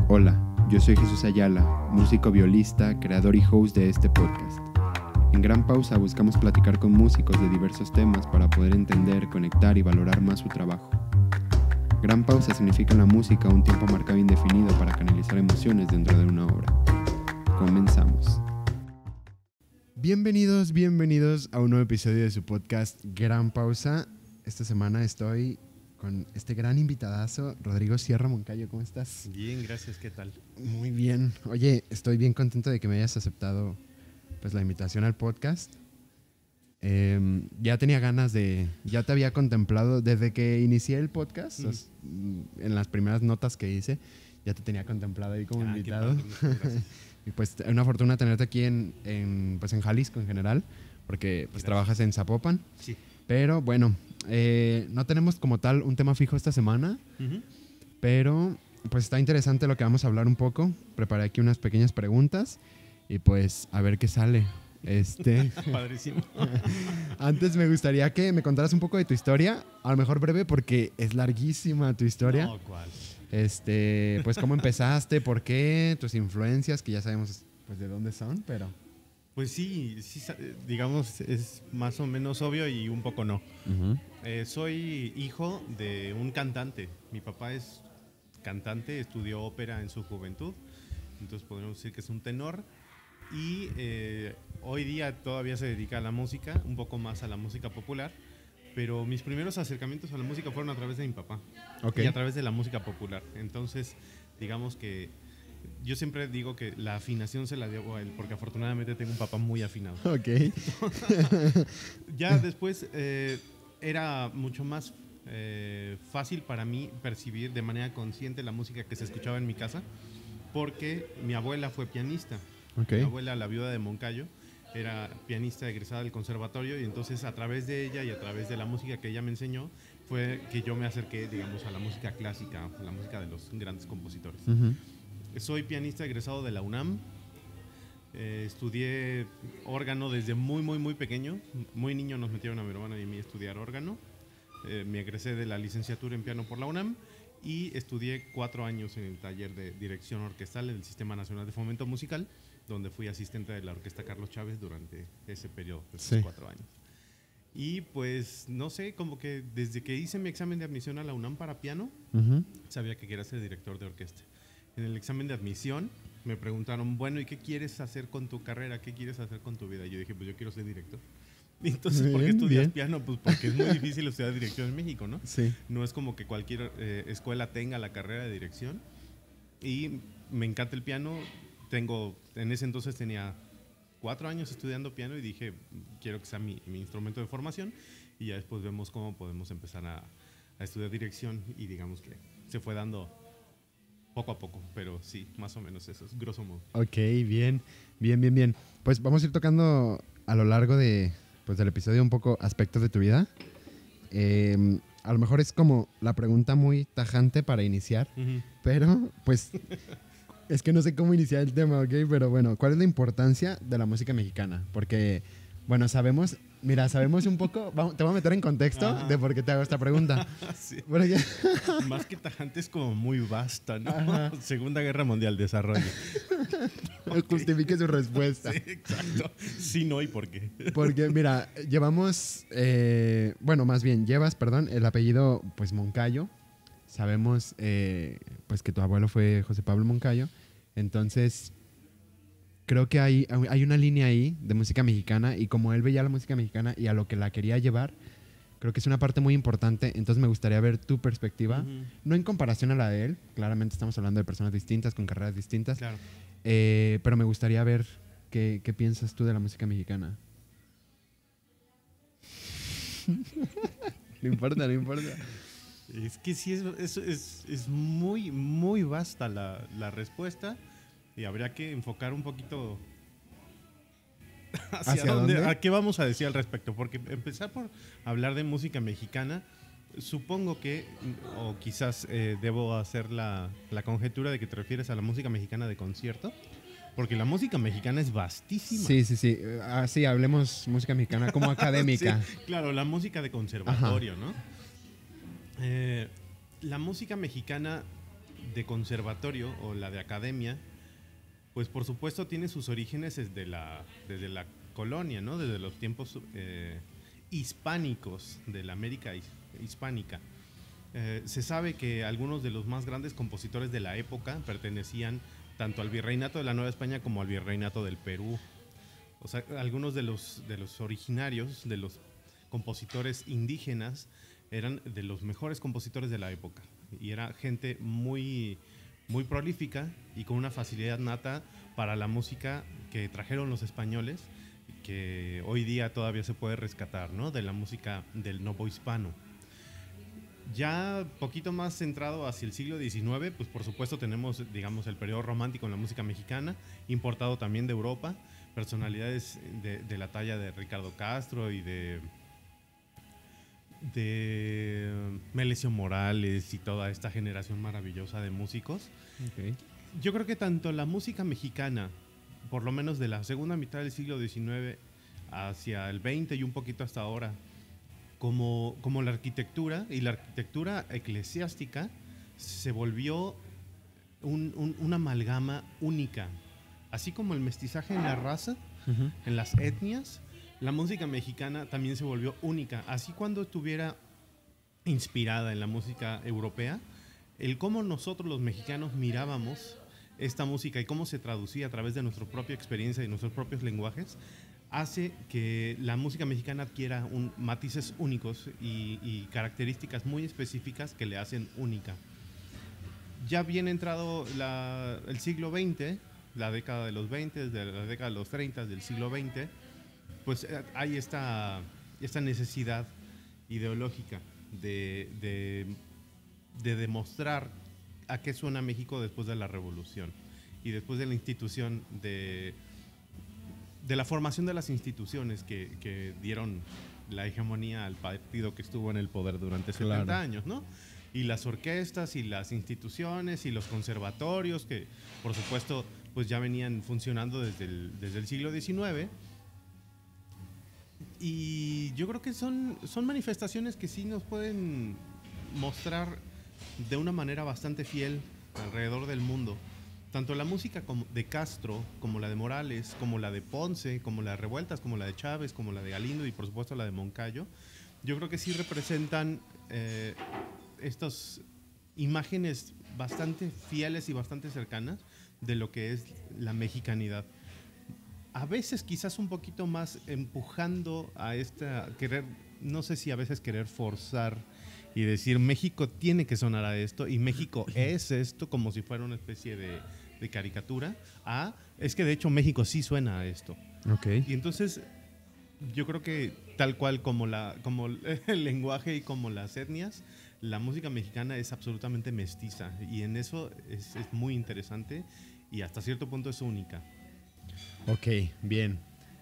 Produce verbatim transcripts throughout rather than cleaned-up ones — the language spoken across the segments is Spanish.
Hola, yo soy Jesús Ayala, músico violista, creador y host de este podcast. En Gran Pausa buscamos platicar con músicos de diversos temas para poder entender, conectar y valorar más su trabajo. Gran Pausa significa en la música un tiempo marcado e indefinido para canalizar emociones dentro de una obra. Comenzamos. Bienvenidos, bienvenidos a un nuevo episodio de su podcast Gran Pausa. Esta semana estoy con este gran invitadazo, Rodrigo Sierra Moncayo. ¿Cómo estás? Bien, gracias. ¿Qué tal? Muy bien. Oye, estoy bien contento de que me hayas aceptado pues, la invitación al podcast. Eh, ya tenía ganas de... Ya te había contemplado desde que inicié el podcast. Mm. Os, en las primeras notas que hice, ya te tenía contemplado ahí como ah, invitado. Y pues es una fortuna tenerte aquí en, en, pues, en Jalisco en general, porque pues, trabajas en Zapopan. Sí. Pero bueno, eh, no tenemos como tal un tema fijo esta semana, uh-huh. pero pues está interesante lo que vamos a hablar un poco. Preparé aquí unas pequeñas preguntas y pues a ver qué sale. Este, Padrísimo. Antes me gustaría que me contaras un poco de tu historia, a lo mejor breve porque es larguísima tu historia. No, ¿cuál? Este, pues cómo empezaste, por qué, tus influencias, que ya sabemos pues de dónde son, pero... Pues sí, sí, digamos, es más o menos obvio y un poco no. Uh-huh. Eh, soy hijo de un cantante. Mi papá es cantante, estudió ópera en su juventud, entonces podríamos decir que es un tenor. Y eh, hoy día todavía se dedica a la música, un poco más a la música popular, pero mis primeros acercamientos a la música fueron a través de mi papá. Okay. Y a través de la música popular. Entonces, digamos que yo siempre digo que la afinación se la debo a él, porque afortunadamente tengo un papá muy afinado. Ok. Ya después eh, era mucho más eh, fácil para mí percibir de manera consciente la música que se escuchaba en mi casa, porque mi abuela fue pianista. Okay. Mi abuela, la viuda de Moncayo, era pianista egresada del conservatorio, y entonces a través de ella y a través de la música que ella me enseñó fue que yo me acerqué, digamos, a la música clásica, a la música de los grandes compositores. Uh-huh. Soy pianista egresado de la UNAM. Eh, estudié órgano desde muy, muy, muy pequeño. Muy niño nos metieron a mi hermana y a mí a estudiar órgano. Eh, me egresé de la licenciatura en piano por la UNAM y estudié cuatro años en el taller de dirección orquestal del Sistema Nacional de Fomento Musical, donde fui asistente de la Orquesta Carlos Chávez durante ese periodo, esos sí. cuatro años. Y pues, no sé, como que desde que hice mi examen de admisión a la UNAM para piano, uh-huh. sabía que quería ser director de orquesta. En el examen de admisión me preguntaron, bueno, ¿y qué quieres hacer con tu carrera? ¿Qué quieres hacer con tu vida? Y yo dije, pues yo quiero ser director. Y entonces, bien, ¿por qué estudias bien. piano? Pues porque es muy difícil estudiar dirección en México, ¿no? Sí. No es como que cualquier eh, escuela tenga la carrera de dirección. Y me encanta el piano. Tengo, en ese entonces tenía cuatro años estudiando piano y dije, quiero que sea mi, mi instrumento de formación. Y ya después vemos cómo podemos empezar a, a estudiar dirección. Y digamos que se fue dando poco a poco, pero sí, más o menos eso es grosso modo. Ok, bien, bien, bien, bien. Pues vamos a ir tocando a lo largo de, pues, del episodio un poco aspectos de tu vida. Eh, a lo mejor es como la pregunta muy tajante para iniciar, uh-huh. pero pues es que no sé cómo iniciar el tema, ¿ok? Pero bueno, ¿cuál es la importancia de la música mexicana? Porque, bueno, sabemos... Mira, sabemos un poco, vamos, te voy a meter en contexto Ajá. de por qué te hago esta pregunta. Sí. Porque... Más que tajante es como muy vasta, ¿no? Ajá. Segunda Guerra Mundial, desarrollo. Okay. Justifique su respuesta. Sí, exacto. Sí, no, ¿y por qué? Porque, mira, llevamos, eh, bueno, más bien, llevas, perdón, el apellido, pues, Moncayo. Sabemos, eh, pues, que tu abuelo fue José Pablo Moncayo. Entonces... Creo que hay, hay una línea ahí de música mexicana y como él veía la música mexicana y a lo que la quería llevar, creo que es una parte muy importante. Entonces me gustaría ver tu perspectiva, uh-huh. no en comparación a la de él, claramente estamos hablando de personas distintas, con carreras distintas, claro. eh, pero me gustaría ver qué, qué piensas tú de la música mexicana. No importa, no importa. Es que sí, es, es, es, es muy, muy vasta la, la respuesta. Y habría que enfocar un poquito hacia, ¿Hacia dónde, dónde, a qué vamos a decir al respecto. Porque empezar por hablar de música mexicana, supongo que, o quizás eh, debo hacer la, la conjetura de que te refieres a la música mexicana de concierto. Porque la música mexicana es vastísima. Sí, sí, sí. Ah, sí, hablemos música mexicana como académica. Sí, claro, la música de conservatorio, Ajá. ¿no? Eh, la música mexicana de conservatorio o la de academia, pues por supuesto tiene sus orígenes desde la, desde la colonia, ¿no? Desde los tiempos eh, hispánicos de la América hispánica. Eh, se sabe que algunos de los más grandes compositores de la época pertenecían tanto al virreinato de la Nueva España como al virreinato del Perú. O sea, algunos de los, de los originarios, de los compositores indígenas, eran de los mejores compositores de la época. Y era gente muy, muy prolífica y con una facilidad nata para la música que trajeron los españoles, que hoy día todavía se puede rescatar, ¿no? De la música del novohispano. Ya poquito más centrado hacia el siglo diecinueve, pues por supuesto tenemos, digamos, el periodo romántico en la música mexicana, importado también de Europa, personalidades de, de la talla de Ricardo Castro y de, de Melesio Morales y toda esta generación maravillosa de músicos. Okay. Yo creo que tanto la música mexicana, por lo menos de la segunda mitad del siglo diecinueve hacia el veinte y un poquito hasta ahora, Como, como la arquitectura y la arquitectura eclesiástica se volvió un, un, una amalgama única. Así como el mestizaje en la raza, uh-huh. en las etnias, la música mexicana también se volvió única. Así cuando estuviera inspirada en la música europea, el cómo nosotros los mexicanos mirábamos esta música y cómo se traducía a través de nuestra propia experiencia y nuestros propios lenguajes, hace que la música mexicana adquiera un, matices únicos y, y características muy específicas que le hacen única. Ya bien entrado la, el siglo veinte, la década de los veinte, de la década de los treinta del siglo veinte, pues hay esta, esta necesidad ideológica de, de, de demostrar a qué suena México después de la Revolución y después de la institución de... de la formación de las instituciones que, que dieron la hegemonía al partido que estuvo en el poder durante setenta claro. años, ¿no? Y las orquestas y las instituciones y los conservatorios que, por supuesto, pues ya venían funcionando desde el, desde el siglo diecinueve. Y yo creo que son, son manifestaciones que sí nos pueden mostrar de una manera bastante fiel alrededor del mundo. Tanto la música como de Castro, como la de Morales, como la de Ponce, como la de Revueltas, como la de Chávez, como la de Galindo y por supuesto la de Moncayo, yo creo que sí representan eh, estas imágenes bastante fieles y bastante cercanas de lo que es la mexicanidad. A veces quizás un poquito más empujando a esta, querer, no sé si a veces querer forzar y decir México tiene que sonar a esto y México es esto, como si fuera una especie de, de caricatura, a es que de hecho México sí suena a esto. Okay. Y entonces yo creo que tal cual como, la, como el lenguaje y como las etnias, la música mexicana es absolutamente mestiza y en eso es, es muy interesante y hasta cierto punto es única. Ok, bien.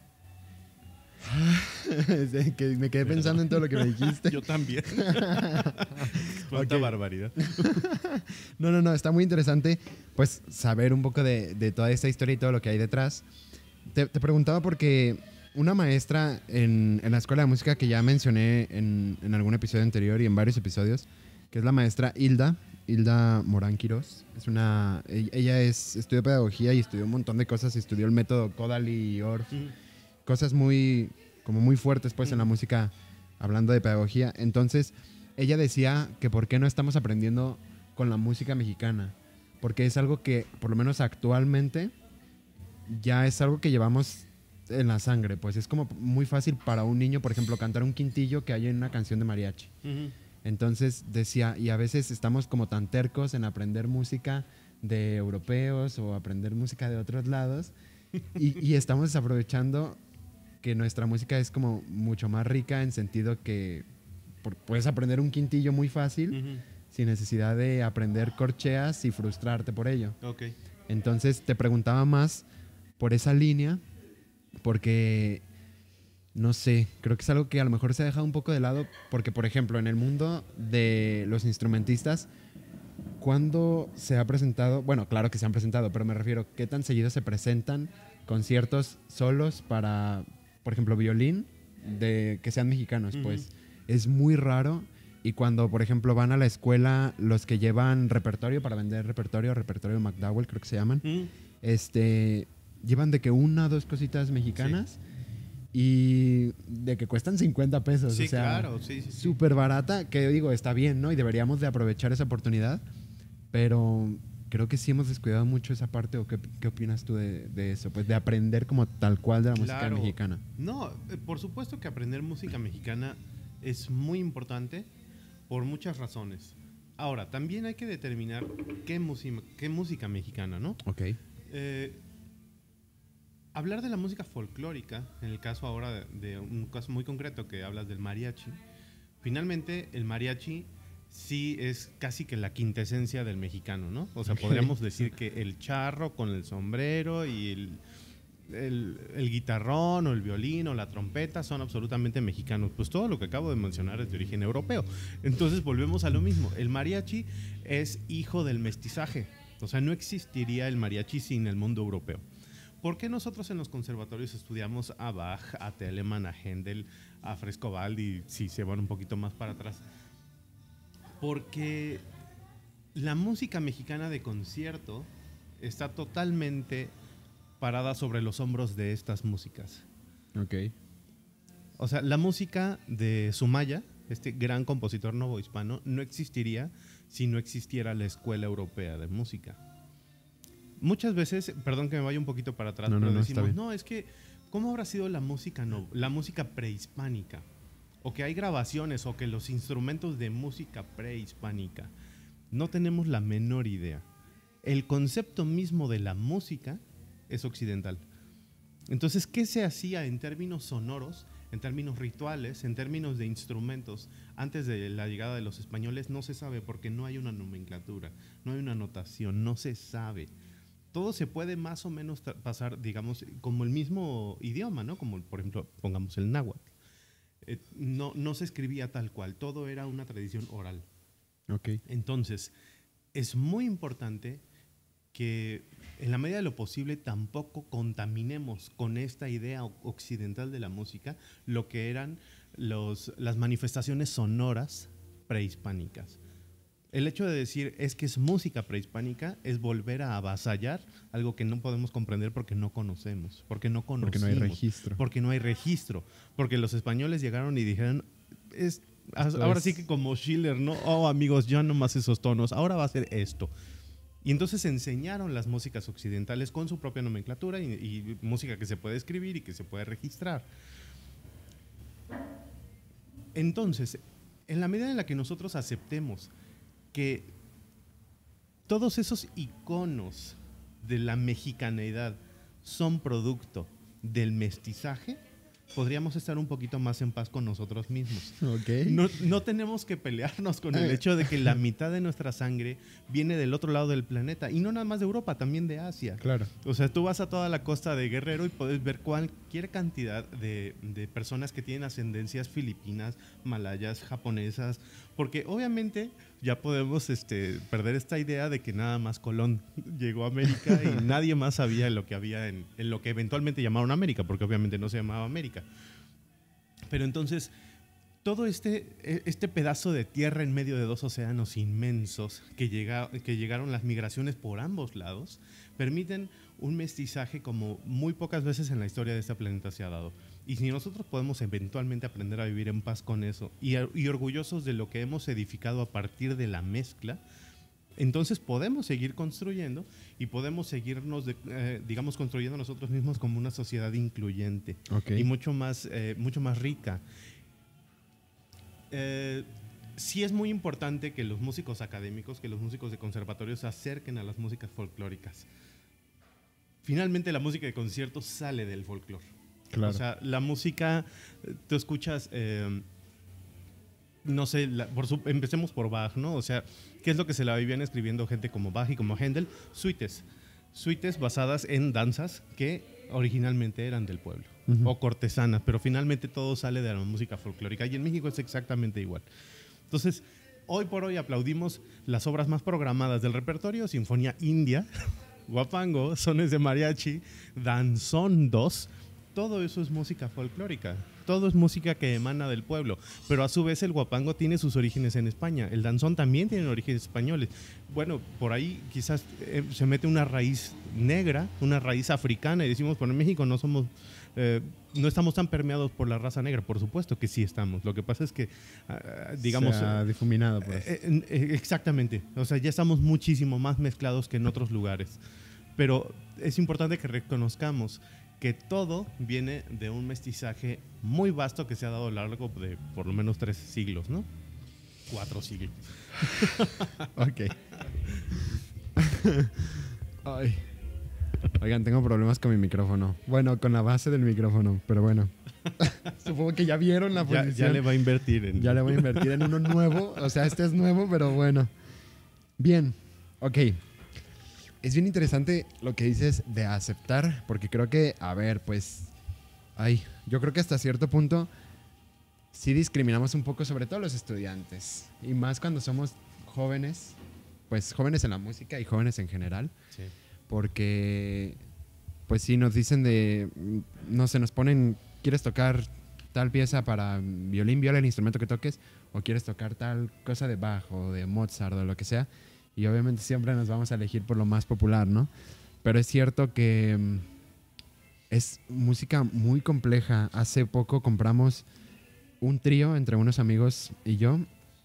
que me quedé pensando en todo lo que me dijiste. Yo también. Cuánta okay. barbaridad. No, no, no, está muy interesante pues saber un poco de, de toda esta historia y todo lo que hay detrás. Te, te preguntaba porque una maestra en, en la escuela de música que ya mencioné en, en algún episodio anterior y en varios episodios, que es la maestra Hilda, Hilda Morán Quirós. Es una, ella es, estudió pedagogía y estudió un montón de cosas, estudió el método Kodaly y Orff. Mm. Cosas muy, como muy fuertes pues mm. en la música, hablando de pedagogía. Entonces, ella decía que por qué no estamos aprendiendo con la música mexicana, porque es algo que, por lo menos actualmente, ya es algo que llevamos en la sangre. Pues es como muy fácil para un niño, por ejemplo, cantar un quintillo que hay en una canción de mariachi. Uh-huh. Entonces decía, y a veces estamos como tan tercos en aprender música de europeos o aprender música de otros lados y, y estamos desaprovechando que nuestra música es como mucho más rica en sentido que por, puedes aprender un quintillo muy fácil uh-huh. sin necesidad de aprender corcheas y frustrarte por ello. Okay. Entonces te preguntaba más por esa línea porque, no sé, creo que es algo que a lo mejor se ha dejado un poco de lado porque, por ejemplo, en el mundo de los instrumentistas, ¿cuándo se ha presentado? Bueno, claro que se han presentado, pero me refiero, ¿qué tan seguido se presentan conciertos solos para, por ejemplo, violín, de que sean mexicanos? Uh-huh. Pues es muy raro Y cuando, por ejemplo, van a la escuela, los que llevan repertorio para vender repertorio, repertorio McDowell, creo que se llaman, Mm. este, llevan de que una o dos cositas mexicanas y de que cuestan cincuenta pesos. Sí, o sea, claro, sí, sí, sí. súper barata, que digo, está bien, ¿no? Y deberíamos de aprovechar esa oportunidad, pero creo que sí hemos descuidado mucho esa parte. ¿O qué, qué opinas tú de, de eso? Pues de aprender como tal cual de la música Claro. mexicana. No, eh, por supuesto que aprender música mexicana es muy importante por muchas razones. Ahora, también hay que determinar qué, música qué música mexicana, ¿no? Ok. Eh, hablar de la música folclórica, en el caso ahora de, de un caso muy concreto que hablas del mariachi, finalmente el mariachi sí es casi que la quintesencia del mexicano, ¿no? O sea, Ok. podríamos decir que el charro con el sombrero y el, el, el guitarrón o el violín o la trompeta son absolutamente mexicanos. Pues todo lo que acabo de mencionar es de origen europeo. Entonces volvemos a lo mismo. El mariachi es hijo del mestizaje. O sea, no existiría el mariachi sin el mundo europeo. ¿Por qué nosotros en los conservatorios estudiamos a Bach, a Telemann, a Händel, a Frescobaldi, si se van un poquito más para atrás? Porque la música mexicana de concierto está totalmente parada sobre los hombros de estas músicas. Ok. O sea, la música de Sumaya, este gran compositor novohispano, no existiría si no existiera la Escuela Europea de Música. Muchas veces, perdón que me vaya un poquito para atrás, No, no, pero no, está decimos, bien. no, es que, ¿cómo habrá sido la música, no, la música prehispánica? O que hay grabaciones, o que los instrumentos de música prehispánica. No tenemos la menor idea. El concepto mismo de la música es occidental. Entonces, ¿qué se hacía en términos sonoros, en términos rituales, en términos de instrumentos antes de la llegada de los españoles? No se sabe porque no hay una nomenclatura, no hay una notación, no se sabe. Todo se puede más o menos pasar, digamos, como el mismo idioma, ¿no? Como, por ejemplo, pongamos el náhuatl. Eh, no, no se escribía tal cual, todo era una tradición oral. Ok. Entonces, es muy importante que en la medida de lo posible tampoco contaminemos con esta idea occidental de la música lo que eran los, las manifestaciones sonoras prehispánicas. El hecho de decir es que es música prehispánica es volver a avasallar algo que no podemos comprender porque no conocemos, porque no conocimos. Porque no hay registro. Porque no hay registro. Porque los españoles llegaron y dijeron, es, ahora es... sí que como Schiller, ¿no? Oh, amigos, ya no más esos tonos, ahora va a ser esto. Y entonces enseñaron las músicas occidentales con su propia nomenclatura y, y música que se puede escribir y que se puede registrar. Entonces, en la medida en la que nosotros aceptemos que todos esos iconos de la mexicaneidad son producto del mestizaje, podríamos estar un poquito más en paz con nosotros mismos. Okay. No, no tenemos que pelearnos con el hecho de que la mitad de nuestra sangre viene del otro lado del planeta. Y no nada más de Europa, también de Asia. Claro. O sea, tú vas a toda la costa de Guerrero y puedes ver cualquier cantidad de, de personas que tienen ascendencias filipinas, malayas, japonesas. Porque obviamente ya podemos este, perder esta idea de que nada más Colón llegó a América y nadie más sabía lo que había en, en lo que eventualmente llamaron América, porque obviamente no se llamaba América. Pero entonces, todo este, este pedazo de tierra en medio de dos océanos inmensos que, llega, que llegaron las migraciones por ambos lados, permiten un mestizaje como muy pocas veces en la historia de este planeta se ha dado. Y si nosotros podemos eventualmente aprender a vivir en paz con eso y, y orgullosos de lo que hemos edificado a partir de la mezcla, entonces podemos seguir construyendo y podemos seguirnos, de, eh, digamos, construyendo nosotros mismos como una sociedad incluyente. Okay. Y mucho más, eh, mucho más rica. Eh, sí es muy importante que los músicos académicos, que los músicos de conservatorios se acerquen a las músicas folclóricas. Finalmente la música de concierto sale del folclore. Claro. O sea, la música, tú escuchas, eh, no sé, la, por su, empecemos por Bach, ¿no? O sea, ¿qué es lo que se la vivían escribiendo gente como Bach y como Händel? Suites. Suites basadas en danzas que originalmente eran del pueblo. Uh-huh. O cortesanas, pero finalmente todo sale de la música folclórica y en México es exactamente igual. Entonces, hoy por hoy aplaudimos las obras más programadas del repertorio: Sinfonía India, Huapango, Sones de Mariachi, Danzón dos. todo eso es música folclórica, todo es música que emana del pueblo, pero a su vez el huapango tiene sus orígenes en España, el danzón también tiene orígenes españoles. Bueno, por ahí quizás eh, se mete una raíz negra, una raíz africana y decimos, bueno, en México no somos, eh, no estamos tan permeados por la raza negra, por supuesto que sí estamos, lo que pasa es que, uh, digamos... Se ha difuminado, pues. Eh, eh, exactamente, o sea, ya estamos muchísimo más mezclados que en otros lugares, pero es importante que reconozcamos que todo viene de un mestizaje muy vasto que se ha dado a lo largo de por lo menos tres siglos, ¿no? Cuatro siglos. Ok. Ay. Oigan, tengo problemas con mi micrófono. Bueno, con la base del micrófono, pero bueno. Supongo que ya vieron la ya, posición. ya le va a invertir en... Ya le voy a invertir en uno nuevo. O sea, este es nuevo, pero bueno. Bien, ok. Es bien interesante lo que dices de aceptar, porque creo que, a ver, pues, ay, yo creo que hasta cierto punto sí discriminamos un poco, sobre todo los estudiantes, y más cuando somos jóvenes, pues jóvenes en la música y jóvenes en general, Sí. porque, pues sí, nos dicen de, no sé, nos ponen, ¿quieres tocar tal pieza para violín, viola, el instrumento que toques? ¿O quieres tocar tal cosa de Bach o de Mozart o lo que sea? Y obviamente siempre nos vamos a elegir por lo más popular, ¿no? Pero es cierto que mm, es música muy compleja. Hace poco compramos un trío entre unos amigos y yo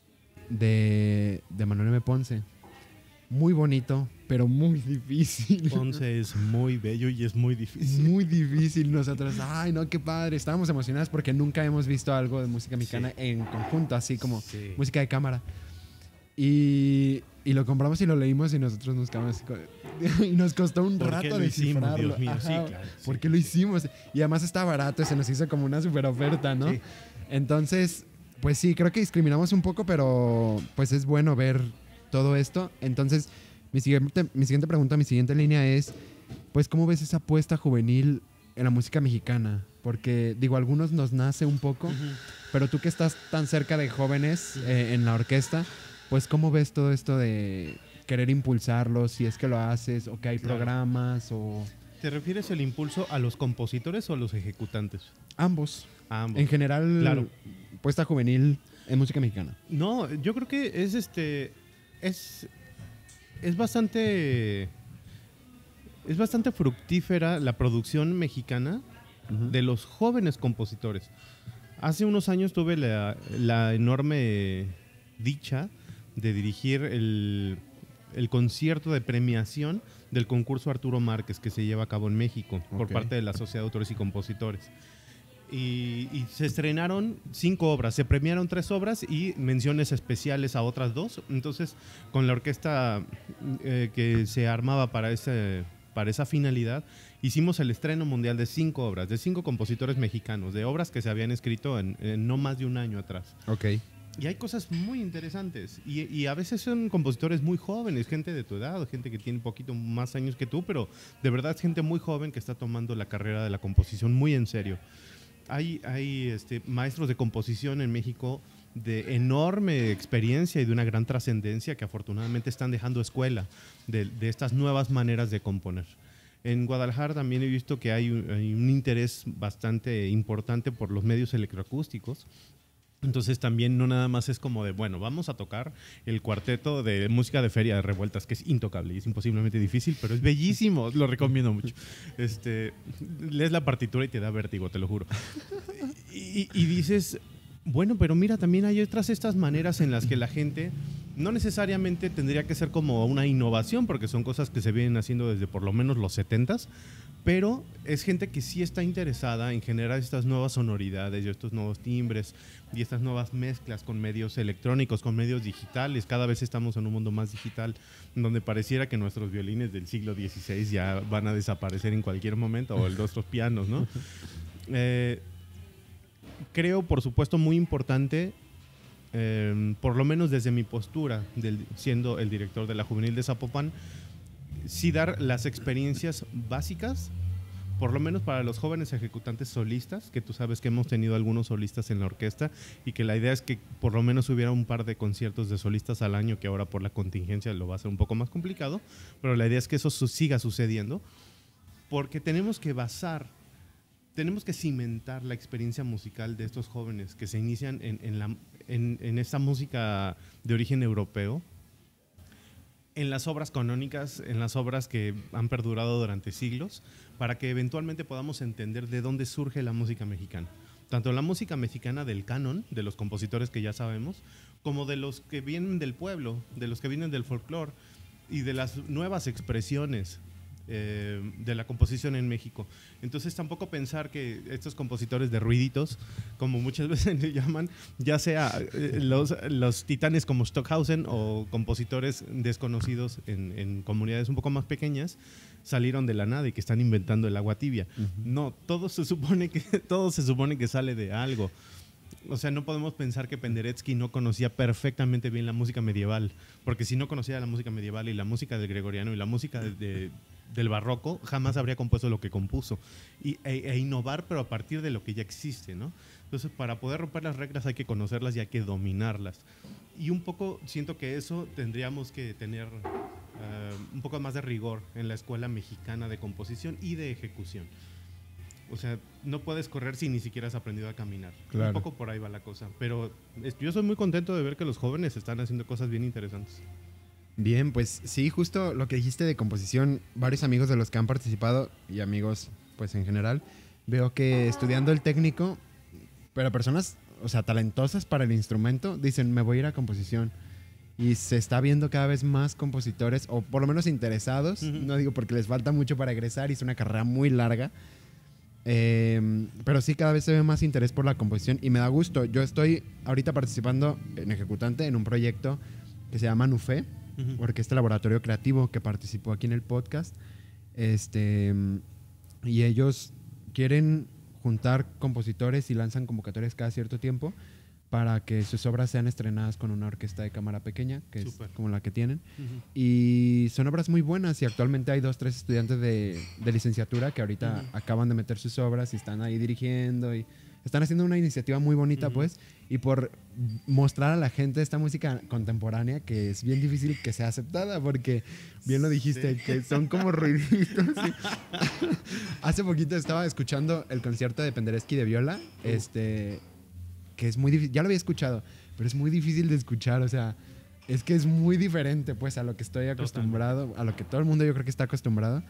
de, de Manuel M. Ponce. Muy bonito, pero muy difícil. Ponce es muy bello y es muy difícil. Muy difícil. Nosotros, ay, no, qué padre. Estábamos emocionados porque nunca hemos visto algo de música mexicana Sí. en conjunto, así como Sí. música de cámara. Y, y lo compramos y lo leímos y nosotros nos quedamos así con- y nos costó un ¿Por qué rato lo hicimos, descifrarlo. Dios mío? Ajá, Sí, claro, sí. ¿por qué lo hicimos? Y además está barato, se nos hizo como una super oferta, ¿no? Sí. Entonces, pues sí, creo que discriminamos un poco, pero pues es bueno ver todo esto. Entonces, mi siguiente, mi siguiente pregunta, mi siguiente línea es, pues, ¿cómo ves esa apuesta juvenil en la música mexicana? Porque, digo, a algunos nos nace un poco, Ujú. pero tú que estás tan cerca de jóvenes eh, en la orquesta, pues ¿cómo ves todo esto de querer impulsarlos? Si es que lo haces, o que hay Claro. programas, o ¿Te refieres el impulso a los compositores o a los ejecutantes? ambos. A ambos. En general, Claro. puesta juvenil en música mexicana. No, yo creo que es este. Es. Es bastante. Es bastante fructífera la producción mexicana de los jóvenes compositores. Hace unos años tuve la, la enorme dicha de dirigir el, el concierto de premiación del concurso Arturo Márquez que se lleva a cabo en México por Ok. parte de la Sociedad de Autores y Compositores. Y, y se estrenaron cinco obras, se premiaron tres obras y menciones especiales a otras dos. Entonces, con la orquesta eh, que se armaba para, ese, para esa finalidad, hicimos el estreno mundial de cinco obras, de cinco compositores mexicanos, de obras que se habían escrito en, en no más de un año atrás. Ok. Y hay cosas muy interesantes. Y, y a veces son compositores muy jóvenes, gente de tu edad, gente que tiene un poquito más años que tú, pero de verdad es gente muy joven que está tomando la carrera de la composición muy en serio. Hay, hay este, maestros de composición en México de enorme experiencia y de una gran trascendencia que afortunadamente están dejando escuela de, de estas nuevas maneras de componer. En Guadalajara también he visto que hay un, hay un interés bastante importante por los medios electroacústicos. Entonces también no nada más es como de, bueno, vamos a tocar el cuarteto de música de feria de revueltas, que es intocable y es imposiblemente difícil, pero es bellísimo, lo recomiendo mucho. Este, lees la partitura y te da vértigo, te lo juro. Y, y dices, bueno, pero mira, también hay otras estas maneras en las que la gente no necesariamente tendría que ser como una innovación, porque son cosas que se vienen haciendo desde por lo menos los setentas, pero es gente que sí está interesada en generar estas nuevas sonoridades y estos nuevos timbres y estas nuevas mezclas con medios electrónicos, con medios digitales. Cada vez estamos en un mundo más digital, donde pareciera que nuestros violines del siglo dieciséis ya van a desaparecer en cualquier momento, o el nuestros pianos, ¿no? Eh, creo, por supuesto, muy importante, eh, por lo menos desde mi postura, del, siendo el director de la Juvenil de Zapopan, sí dar las experiencias básicas, por lo menos para los jóvenes ejecutantes solistas, que tú sabes que hemos tenido algunos solistas en la orquesta y que la idea es que por lo menos hubiera un par de conciertos de solistas al año, que ahora por la contingencia lo va a ser un poco más complicado, pero la idea es que eso su- siga sucediendo, porque tenemos que basar tenemos que cimentar la experiencia musical de estos jóvenes que se inician en, en, la, en, en esta música de origen europeo, en las obras canónicas, en las obras que han perdurado durante siglos, para que eventualmente podamos entender de dónde surge la música mexicana. Tanto la música mexicana del canon, de los compositores que ya sabemos, como de los que vienen del pueblo, de los que vienen del folclore y de las nuevas expresiones eh, de la composición en México. Entonces tampoco pensar que estos compositores de ruiditos, como muchas veces le llaman, ya sea eh, los, los titanes como Stockhausen o compositores desconocidos en, en comunidades un poco más pequeñas, salieron de la nada y que están inventando el agua tibia. Uh-huh. No, todo se supone que, todo se supone que sale de algo. O sea, no podemos pensar que Penderecki no conocía perfectamente bien la música medieval, porque si no conocía la música medieval y la música del gregoriano y la música de, de, del barroco, jamás habría compuesto lo que compuso. Y, e, e innovar, pero a partir de lo que ya existe, ¿no? Entonces, para poder romper las reglas hay que conocerlas y hay que dominarlas. Y un poco siento que eso tendríamos que tener uh, un poco más de rigor en la escuela mexicana de composición y de ejecución. O sea, no puedes correr si ni siquiera has aprendido a caminar. Claro. Un poco por ahí va la cosa. Pero yo soy muy contento de ver que los jóvenes están haciendo cosas bien interesantes. Bien, pues sí, justo lo que dijiste de composición, varios amigos de los que han participado y amigos pues en general, veo que estudiando el técnico, pero personas, o sea, talentosas para el instrumento, dicen, me voy a ir a composición. Y se está viendo cada vez más compositores, o por lo menos interesados, uh-huh. no digo porque les falta mucho para egresar y es una carrera muy larga, Eh, pero sí, cada vez se ve más interés por la composición y me da gusto. Yo estoy ahorita participando en ejecutante en un proyecto que se llama Nufé, uh-huh. porque este laboratorio creativo que participó aquí en el podcast, este, y ellos quieren juntar compositores y lanzan convocatorias cada cierto tiempo para que sus obras sean estrenadas con una orquesta de cámara pequeña, que Super. es como la que tienen. Uh-huh. Y son obras muy buenas y actualmente hay dos, tres estudiantes de, de licenciatura que ahorita uh-huh. acaban de meter sus obras y están ahí dirigiendo y están haciendo una iniciativa muy bonita, uh-huh. pues, y por mostrar a la gente esta música contemporánea que es bien difícil que sea aceptada porque, bien lo dijiste, sí. que son como ruiditos. Hace poquito estaba escuchando el concierto de Penderecki de viola, uh-huh. este... que es muy difícil, ya lo había escuchado, pero es muy difícil de escuchar, o sea, es que es muy diferente pues a lo que estoy acostumbrado, Totalmente. a lo que todo el mundo yo creo que está acostumbrado.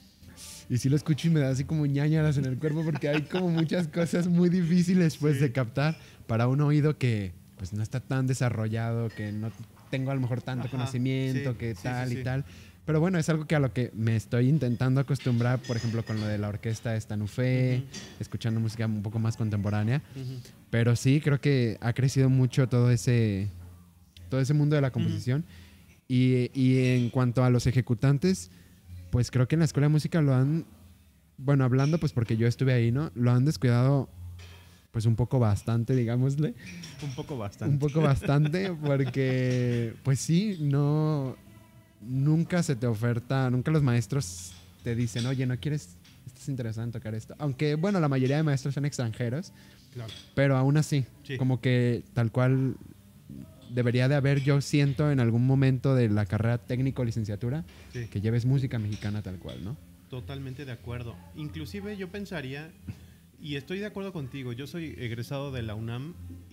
Y sí lo escucho y me da así como ñañaras en el cuerpo porque hay como muchas cosas muy difíciles pues sí. de captar para un oído que pues no está tan desarrollado, que no tengo a lo mejor tanto Ajá, conocimiento, sí, que sí, tal sí, y sí. tal. Pero bueno, es algo que a lo que me estoy intentando acostumbrar, por ejemplo, con lo de la orquesta esta Nufé, uh-huh. escuchando música un poco más contemporánea. Uh-huh. Pero sí, creo que ha crecido mucho todo ese, todo ese mundo de la composición. Uh-huh. Y, y en cuanto a los ejecutantes, pues creo que en la escuela de música lo han, bueno, hablando pues porque yo estuve ahí, ¿no? Lo han descuidado pues un poco bastante, digámosle. Un poco bastante. Un poco bastante, porque pues sí, no... Nunca se te oferta, nunca los maestros te dicen, oye, ¿no quieres, estás interesado en tocar esto? Aunque, bueno, la mayoría de maestros son extranjeros, claro. pero aún así, sí. como que tal cual debería de haber, yo siento, en algún momento de la carrera técnico-licenciatura, sí. que lleves música mexicana tal cual, ¿no? Totalmente de acuerdo. Inclusive yo pensaría, y estoy de acuerdo contigo, yo soy egresado de la UNAM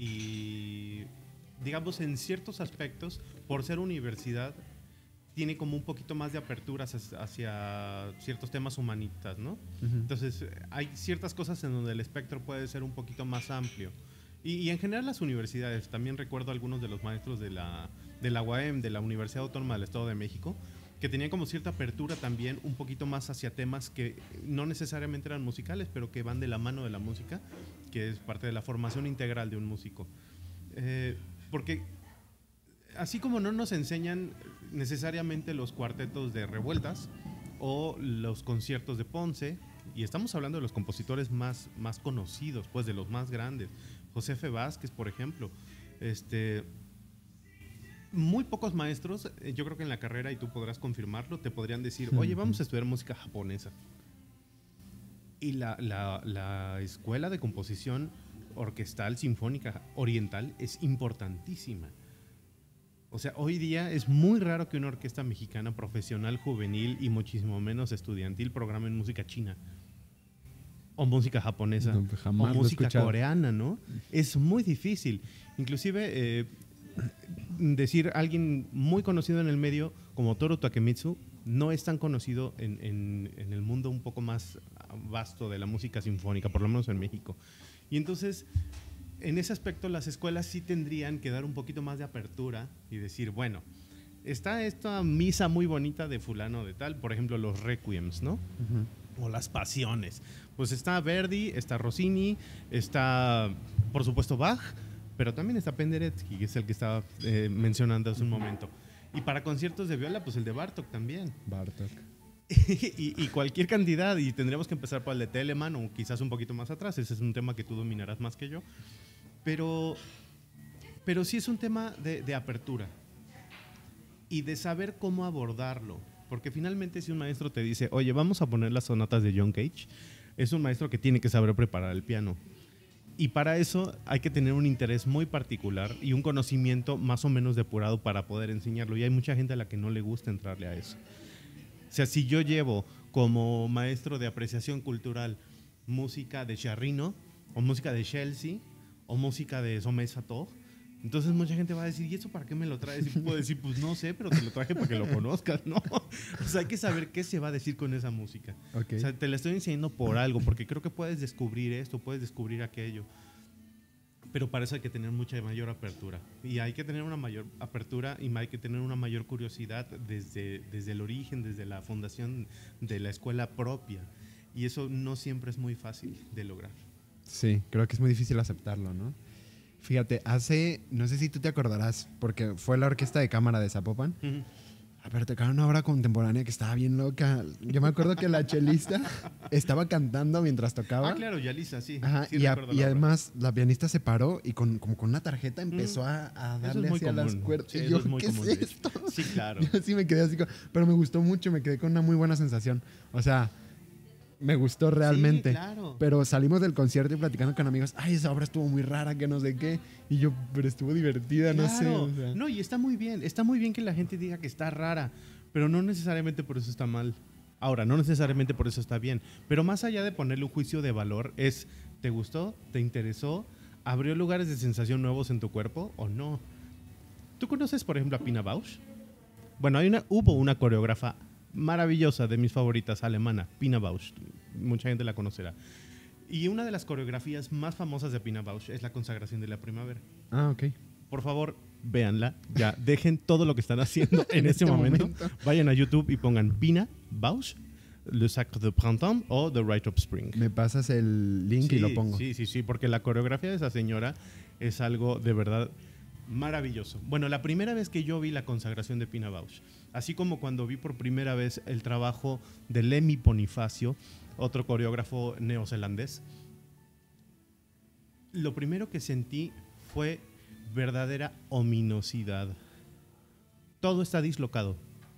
y, digamos, en ciertos aspectos, por ser universidad, tiene como un poquito más de apertura hacia, hacia ciertos temas humanistas, ¿no? Uh-huh. Entonces, hay ciertas cosas en donde el espectro puede ser un poquito más amplio. Y, y en general las universidades, también recuerdo algunos de los maestros de la, de la U A M, de la Universidad Autónoma del Estado de México, que tenían como cierta apertura también un poquito más hacia temas que no necesariamente eran musicales, pero que van de la mano de la música, que es parte de la formación integral de un músico. Eh, porque así como no nos enseñan necesariamente los cuartetos de revueltas o los conciertos de Ponce, y estamos hablando de los compositores más, más conocidos, pues de los más grandes, José F. Vázquez, por ejemplo, este, muy pocos maestros, yo creo que en la carrera, y tú podrás confirmarlo, te podrían decir, oye, vamos a estudiar música japonesa. Y la, la, la escuela de composición orquestal, sinfónica, oriental es importantísima. O sea, hoy día es muy raro que una orquesta mexicana profesional, juvenil y muchísimo menos estudiantil programe en música china. o música japonesa, No, jamás o lo he música escuchado. coreana, ¿no? Es muy difícil. Inclusive eh, decir alguien muy conocido en el medio como Toru Takemitsu no es tan conocido en, en, en el mundo un poco más vasto de la música sinfónica, por lo menos en México. Y entonces, en ese aspecto, las escuelas sí tendrían que dar un poquito más de apertura y decir, bueno, está esta misa muy bonita de fulano de tal, por ejemplo, los requiems, ¿no? Ujú. O las pasiones. Pues está Verdi, está Rossini, está, por supuesto, Bach, pero también está Penderecki, que es el que estaba eh, mencionando hace un momento. Y para conciertos de viola, pues el de Bartók también. Bartók. y, y cualquier cantidad, y tendríamos que empezar por el de Telemann o quizás un poquito más atrás. Ese es un tema que tú dominarás más que yo. Pero, pero sí es un tema de, de apertura y de saber cómo abordarlo. Porque finalmente si un maestro te dice, oye, vamos a poner las sonatas de John Cage, es un maestro que tiene que saber preparar el piano. Y para eso hay que tener un interés muy particular y un conocimiento más o menos depurado para poder enseñarlo. Y hay mucha gente a la que no le gusta entrarle a eso. O sea, si yo llevo como maestro de apreciación cultural música de Charrino, o música de Chelsea, o música de Sommet Sator, entonces mucha gente va a decir, ¿y eso para qué me lo traes? Y puedo decir, pues no sé, pero te lo traje para que lo conozcas, ¿no? O sea, hay que saber qué se va a decir con esa música. Okay. O sea, te la estoy enseñando por algo, porque creo que puedes descubrir esto, puedes descubrir aquello. Pero para eso hay que tener mucha mayor apertura. Y hay que tener una mayor apertura y hay que tener una mayor curiosidad desde, desde el origen, desde la fundación de la escuela propia. Y eso no siempre es muy fácil de lograr. Sí, creo que es muy difícil aceptarlo, ¿no? Fíjate, hace, no sé si tú te acordarás, porque fue la orquesta de cámara de Zapopan. Uh-huh. Ah, pero tocaron una obra contemporánea que estaba bien loca. Yo me acuerdo que la chelista estaba cantando mientras tocaba. Ah, claro, Yalisa, sí. Ajá, sí y, a- recuerdo y la obra. además la pianista se paró y con, como con una tarjeta empezó a, a Eso darle es muy hacia las común. cuerdas. Sí, y eso yo, es muy ¿qué común, es de hecho. esto? Sí, claro. Yo sí me quedé así, como- pero me gustó mucho, me quedé con una muy buena sensación. O sea, me gustó realmente. Sí, claro. Pero salimos del concierto y platicando con amigos, ay, esa obra estuvo muy rara, que no sé qué. Y yo, pero estuvo divertida, no sé. Claro. o sea. No, y está muy bien. Está muy bien que la gente diga que está rara, pero no necesariamente por eso está mal. Ahora, no necesariamente por eso está bien. Pero más allá de ponerle un juicio de valor, es, ¿te gustó? ¿Te interesó? ¿Abrió lugares de sensación nuevos en tu cuerpo o no? ¿Tú conoces, por ejemplo, a Pina Bausch? Bueno, hay una, hubo una coreógrafa maravillosa, de mis favoritas, alemana, Pina Bausch. Mucha gente la conocerá. Y una de las coreografías más famosas de Pina Bausch es la consagración de la primavera. Ah, ok. Por favor, véanla. Ya, dejen todo lo que están haciendo en, este, este momento. momento. Vayan a YouTube y pongan Pina Bausch, Le Sacre de Printemps o The Rite of Spring. Me pasas el link sí, y lo pongo. Sí, sí, sí, porque la coreografía de esa señora es algo de verdad maravilloso. Bueno, la primera vez que yo vi la consagración de Pina Bausch, así como cuando vi por primera vez el trabajo de Lemmy Bonifacio, otro coreógrafo neozelandés, lo primero que sentí fue verdadera ominosidad. Todo está dislocado.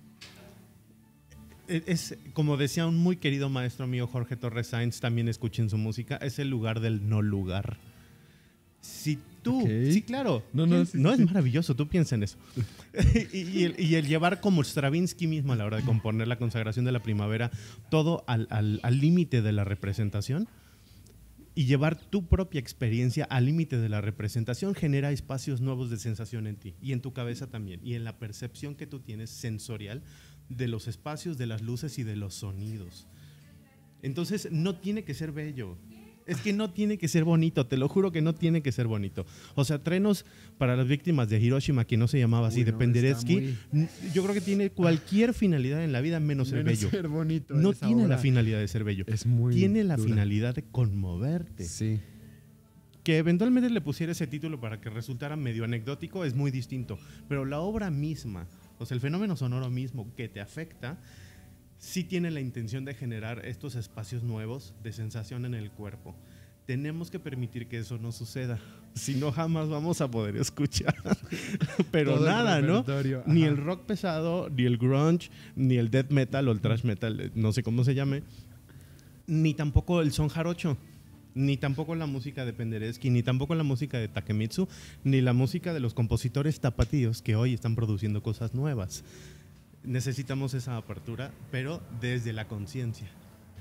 Es, como decía un muy querido maestro mío, Jorge Torres Sainz, también escuchen su música, es el lugar del no lugar. Si tú, Okay. sí, claro, No, no, sí, no sí, es sí. maravilloso, tú piensa en eso. y, y el, y el llevar como Stravinsky mismo a la hora de componer la consagración de la primavera, todo al al- al límite de la representación, y llevar tu propia experiencia al límite de la representación genera espacios nuevos de sensación en ti y en tu cabeza también, y en la percepción que tú tienes sensorial de los espacios, de las luces y de los sonidos. Entonces no tiene que ser bello. Es que no tiene que ser bonito, te lo juro que no tiene que ser bonito. O sea, Trenos para las víctimas de Hiroshima, que no se llamaba así, Uy, de no, Penderecki, está n- yo creo que tiene cualquier finalidad en la vida menos ser Menos bello. ser bonito. No esa tiene la obra. finalidad de ser bello. Es muy Tiene la dura. finalidad de conmoverte. Sí. Que eventualmente le pusiera ese título para que resultara medio anecdótico es muy distinto. Pero la obra misma, o sea, el fenómeno sonoro mismo que te afecta, sí tiene la intención de generar estos espacios nuevos de sensación en el cuerpo. Tenemos que permitir que eso no suceda. Si no, jamás vamos a poder escuchar. Pero Todo el nada, ¿no? repertorio, Ni ajá. el rock pesado, ni el grunge, ni el death metal o el thrash metal, eh, no sé cómo se llame, ni tampoco el son jarocho, ni tampoco la música de Penderecki, ni tampoco la música de Takemitsu, ni la música de los compositores tapatíos que hoy están produciendo cosas nuevas. Necesitamos esa apertura, pero desde la conciencia.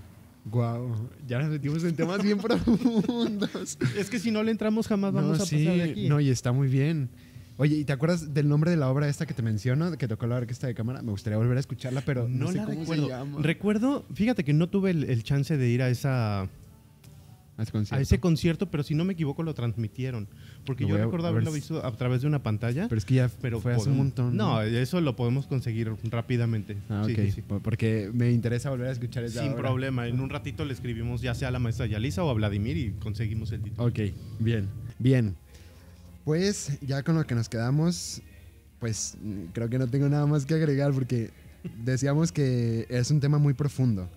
Guau, ya nos metimos en temas bien profundos. Es que si no le entramos jamás No, vamos a sí, pasar de aquí. no, y está muy bien. Oye, ¿y te acuerdas del nombre de la obra esta que te menciono, que tocó la orquesta de cámara? Me gustaría volver a escucharla, pero no, no sé la cómo recuerdo. se llama. Recuerdo, fíjate que no tuve el, el chance de ir a esa A ese concierto. a ese concierto, pero si no me equivoco lo transmitieron, porque Lo yo voy a- recuerdo a ver haberlo si- visto a través de una pantalla. Pero es que ya pero fue hace un podemos- montón. No, eso lo podemos conseguir rápidamente. Ah, Sí, ok. sí, sí. Po- Porque me interesa volver a escuchar esa Sin obra. problema. En un ratito le escribimos ya sea a la maestra Yalisa o a Vladimir y conseguimos el título. Ok, bien, bien. Pues ya con lo que nos quedamos, pues mm, creo que no tengo nada más que agregar porque decíamos que es un tema muy profundo.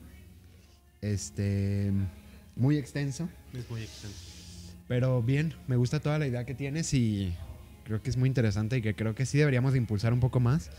Este, muy extenso, Es muy extenso. pero bien, me gusta toda la idea que tienes y creo que es muy interesante y que creo que sí deberíamos de impulsar un poco más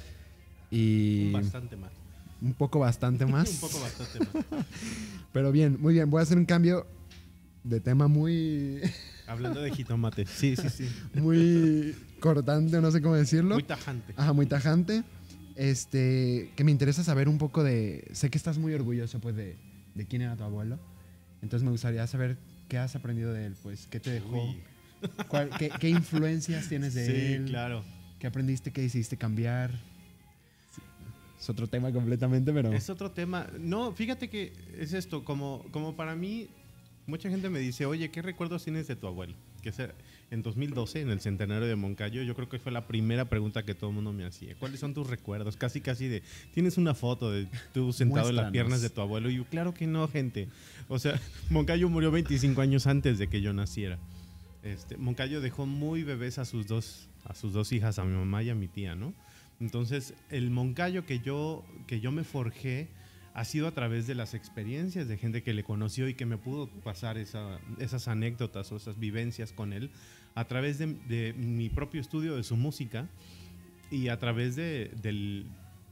y Bastante más. un poco bastante más. Un poco bastante más. Pero bien, muy bien, voy a hacer un cambio de tema muy Hablando de jitomate. Sí, sí, sí. muy cortante, no sé cómo decirlo. Muy tajante. Ajá, muy tajante. Este, que me interesa saber un poco de, sé que estás muy orgulloso pues de, de quién era tu abuelo. Entonces me gustaría saber qué has aprendido de él, pues qué te dejó, Uy. cuál- qué, qué influencias tienes de Sí, él, claro. qué aprendiste, qué decidiste cambiar. Es otro tema completamente, pero Es otro tema. No, fíjate que es esto, como, como para mí, mucha gente me dice, oye, ¿qué recuerdos tienes de tu abuelo? Que es en dos mil doce, en el centenario de Moncayo, yo creo que fue la primera pregunta que todo el mundo me hacía. ¿Cuáles son tus recuerdos? Casi, casi de, ¿tienes una foto de tú sentado en las Muéstranos. piernas de tu abuelo? Y yo, claro que no, gente. O sea, Moncayo murió veinticinco años antes de que yo naciera. Este, Moncayo dejó muy bebés a sus dos, a sus dos hijas, a mi mamá y a mi tía, ¿no? Entonces, el Moncayo que yo, que yo me forjé ha sido a través de las experiencias de gente que le conoció y que me pudo pasar esa, esas anécdotas o esas vivencias con él, a través de, de mi propio estudio de su música y a través de, del,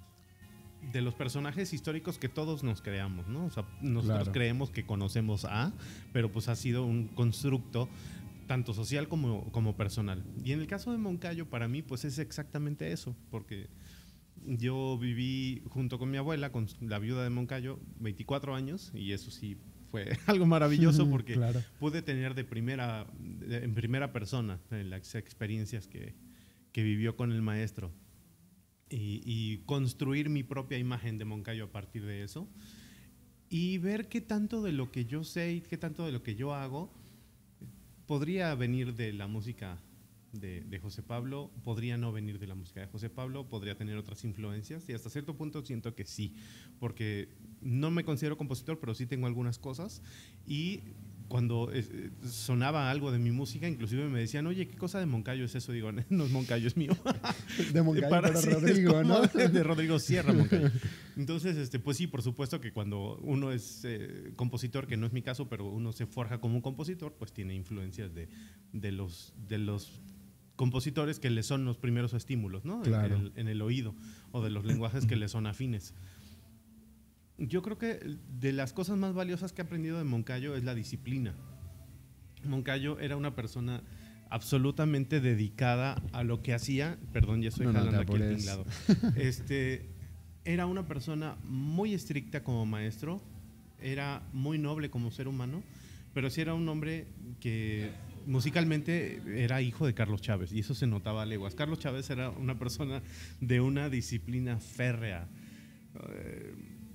de los personajes históricos que todos nos creamos, ¿no? O sea, nosotros Claro. creemos que conocemos a, pero pues ha sido un constructo tanto social como, como personal. Y en el caso de Moncayo, para mí, pues es exactamente eso, porque yo viví junto con mi abuela, con la viuda de Moncayo, veinticuatro años, y eso sí fue algo maravilloso porque claro. pude tener de primera, de- en primera persona eh, las experiencias que, que vivió con el maestro y, y construir mi propia imagen de Moncayo a partir de eso y ver qué tanto de lo que yo sé y qué tanto de lo que yo hago podría venir de la música de, de José Pablo, podría no venir de la música de José Pablo, podría tener otras influencias y hasta cierto punto siento que sí, porque no me considero compositor, pero sí tengo algunas cosas y cuando eh, sonaba algo de mi música, inclusive me decían, oye, ¿qué cosa de Moncayo es eso? Digo, no es Moncayo, es mío. De Moncayo, Para- pero sí, es Rodrigo, como ¿no? De, de Rodrigo Sierra Moncayo. Entonces, este, pues sí, por supuesto que cuando uno es eh, compositor, que no es mi caso, pero uno se forja como un compositor, pues tiene influencias de, de, los, de los compositores que le son los primeros estímulos, ¿no? En- Claro. En, el, en el oído, o de los lenguajes que le son afines. Yo creo que de las cosas más valiosas que he aprendido de Moncayo es la disciplina. Moncayo era una persona absolutamente dedicada a lo que hacía. Perdón, ya estoy No, no, jalando te aquí el apures. tinglado. Este, era una persona muy estricta como maestro, era muy noble como ser humano, pero sí era un hombre que musicalmente era hijo de Carlos Chávez y eso se notaba a leguas. Carlos Chávez era una persona de una disciplina férrea. Eh,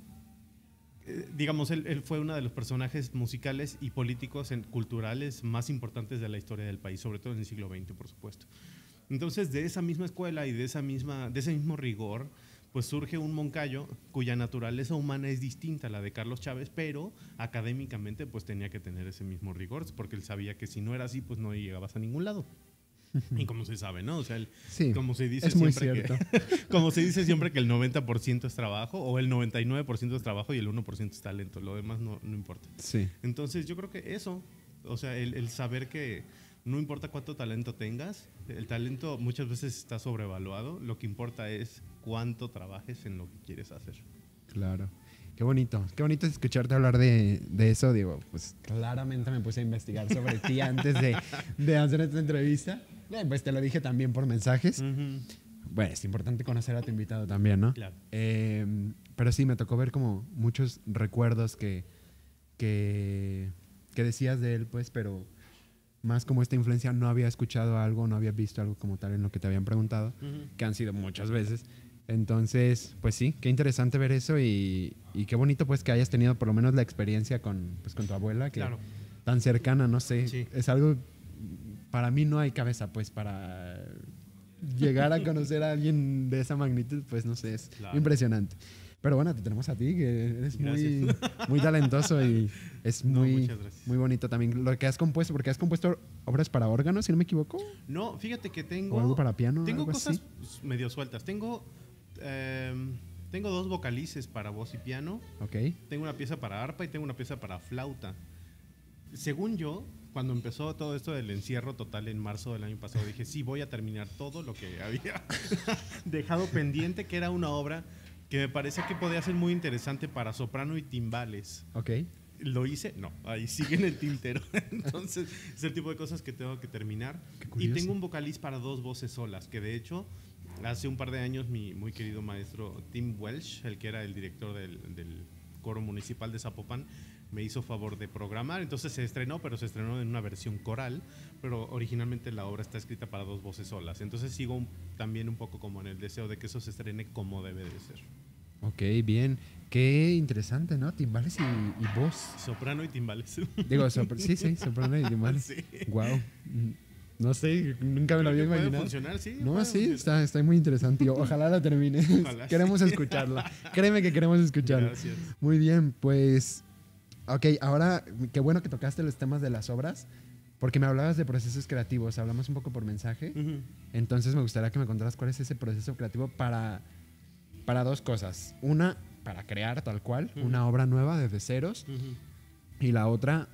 eh, digamos, él, él fue uno de los personajes musicales y políticos en- culturales más importantes de la historia del país, sobre todo en el siglo veinte, por supuesto. Entonces, de esa misma escuela y de, esa misma, de ese mismo rigor, pues surge un Moncayo cuya naturaleza humana es distinta a la de Carlos Chávez, pero académicamente pues tenía que tener ese mismo rigor, porque él sabía que si no era así, pues no llegabas a ningún lado. Y como se sabe, ¿no? O sea, él, Sí, como se dice es muy siempre cierto. que, como se dice siempre que el noventa por ciento es trabajo, o el noventa y nueve por ciento es trabajo y el uno por ciento es talento, lo demás no, no importa. Sí, Entonces yo creo que eso, o sea, el, el saber que no importa cuánto talento tengas, el talento muchas veces está sobrevaluado, lo que importa es cuánto trabajes en lo que quieres hacer. claro. Qué bonito, qué bonito es escucharte hablar de, de eso. Digo, pues claramente me puse a investigar sobre ti antes de, de hacer esta entrevista. Eh, pues te lo dije también por mensajes. Ujú. Bueno, es importante conocer a tu invitado también, ¿no? Claro. Eh, pero sí, me tocó ver como muchos recuerdos que, que, que decías de él, pues, pero más como esta influencia, no había escuchado algo, no había visto algo como tal en lo que te habían preguntado, uh-huh. que han sido muchas veces. Entonces, pues sí, qué interesante ver eso y, y qué bonito pues que hayas tenido por lo menos la experiencia con, pues, con tu abuela, que claro. tan cercana, no sé, sí. es algo, para mí no hay cabeza pues para llegar a conocer a alguien de esa magnitud, pues no sé, es claro. impresionante. Pero bueno, te tenemos a ti, que eres muy, muy talentoso y es muy, no, muy bonito también lo que has compuesto, porque has compuesto obras para órgano, si no me equivoco. No, fíjate que tengo... O algo para piano. Tengo algo cosas así. medio sueltas. Tengo, eh, tengo dos vocalices para voz y piano. Ok. Tengo una pieza para arpa y tengo una pieza para flauta. Según yo, cuando empezó todo esto del encierro total en marzo del año pasado, dije, sí, voy a terminar todo lo que había dejado pendiente, que era una obra que me parecía que podía ser muy interesante para soprano y timbales. Ok. ¿Lo hice? No, ahí sigue en el tintero. Entonces, es el tipo de cosas que tengo que terminar. Y tengo un vocaliz para dos voces solas, que de hecho, hace un par de años mi muy querido maestro Tim Welsh, el que era el director del, del coro municipal de Zapopan, me hizo favor de programar. Entonces se estrenó, pero se estrenó en una versión coral, pero originalmente la obra está escrita para dos voces solas. Entonces sigo un, también un poco como en el deseo de que eso se estrene como debe de ser. Ok, bien. Qué interesante, ¿no? Timbales y, y voz. Soprano y timbales. Digo, sopr- sí, sí, soprano y timbales. Sí. Wow. No sé, nunca me lo había imaginado. Puede funcionar, sí. No, sí, está, está muy interesante. Ojalá la termine. Ojalá, queremos sí. escucharla. Créeme que queremos escucharla. Gracias. Muy bien, pues... Ok, ahora, qué bueno que tocaste los temas de las obras, porque me hablabas de procesos creativos. Hablamos un poco por mensaje. Uh-huh. Entonces me gustaría que me contaras cuál es ese proceso creativo para... Para dos cosas. Una, para crear tal cual, uh-huh. una obra nueva desde ceros. Uh-huh. Y la otra,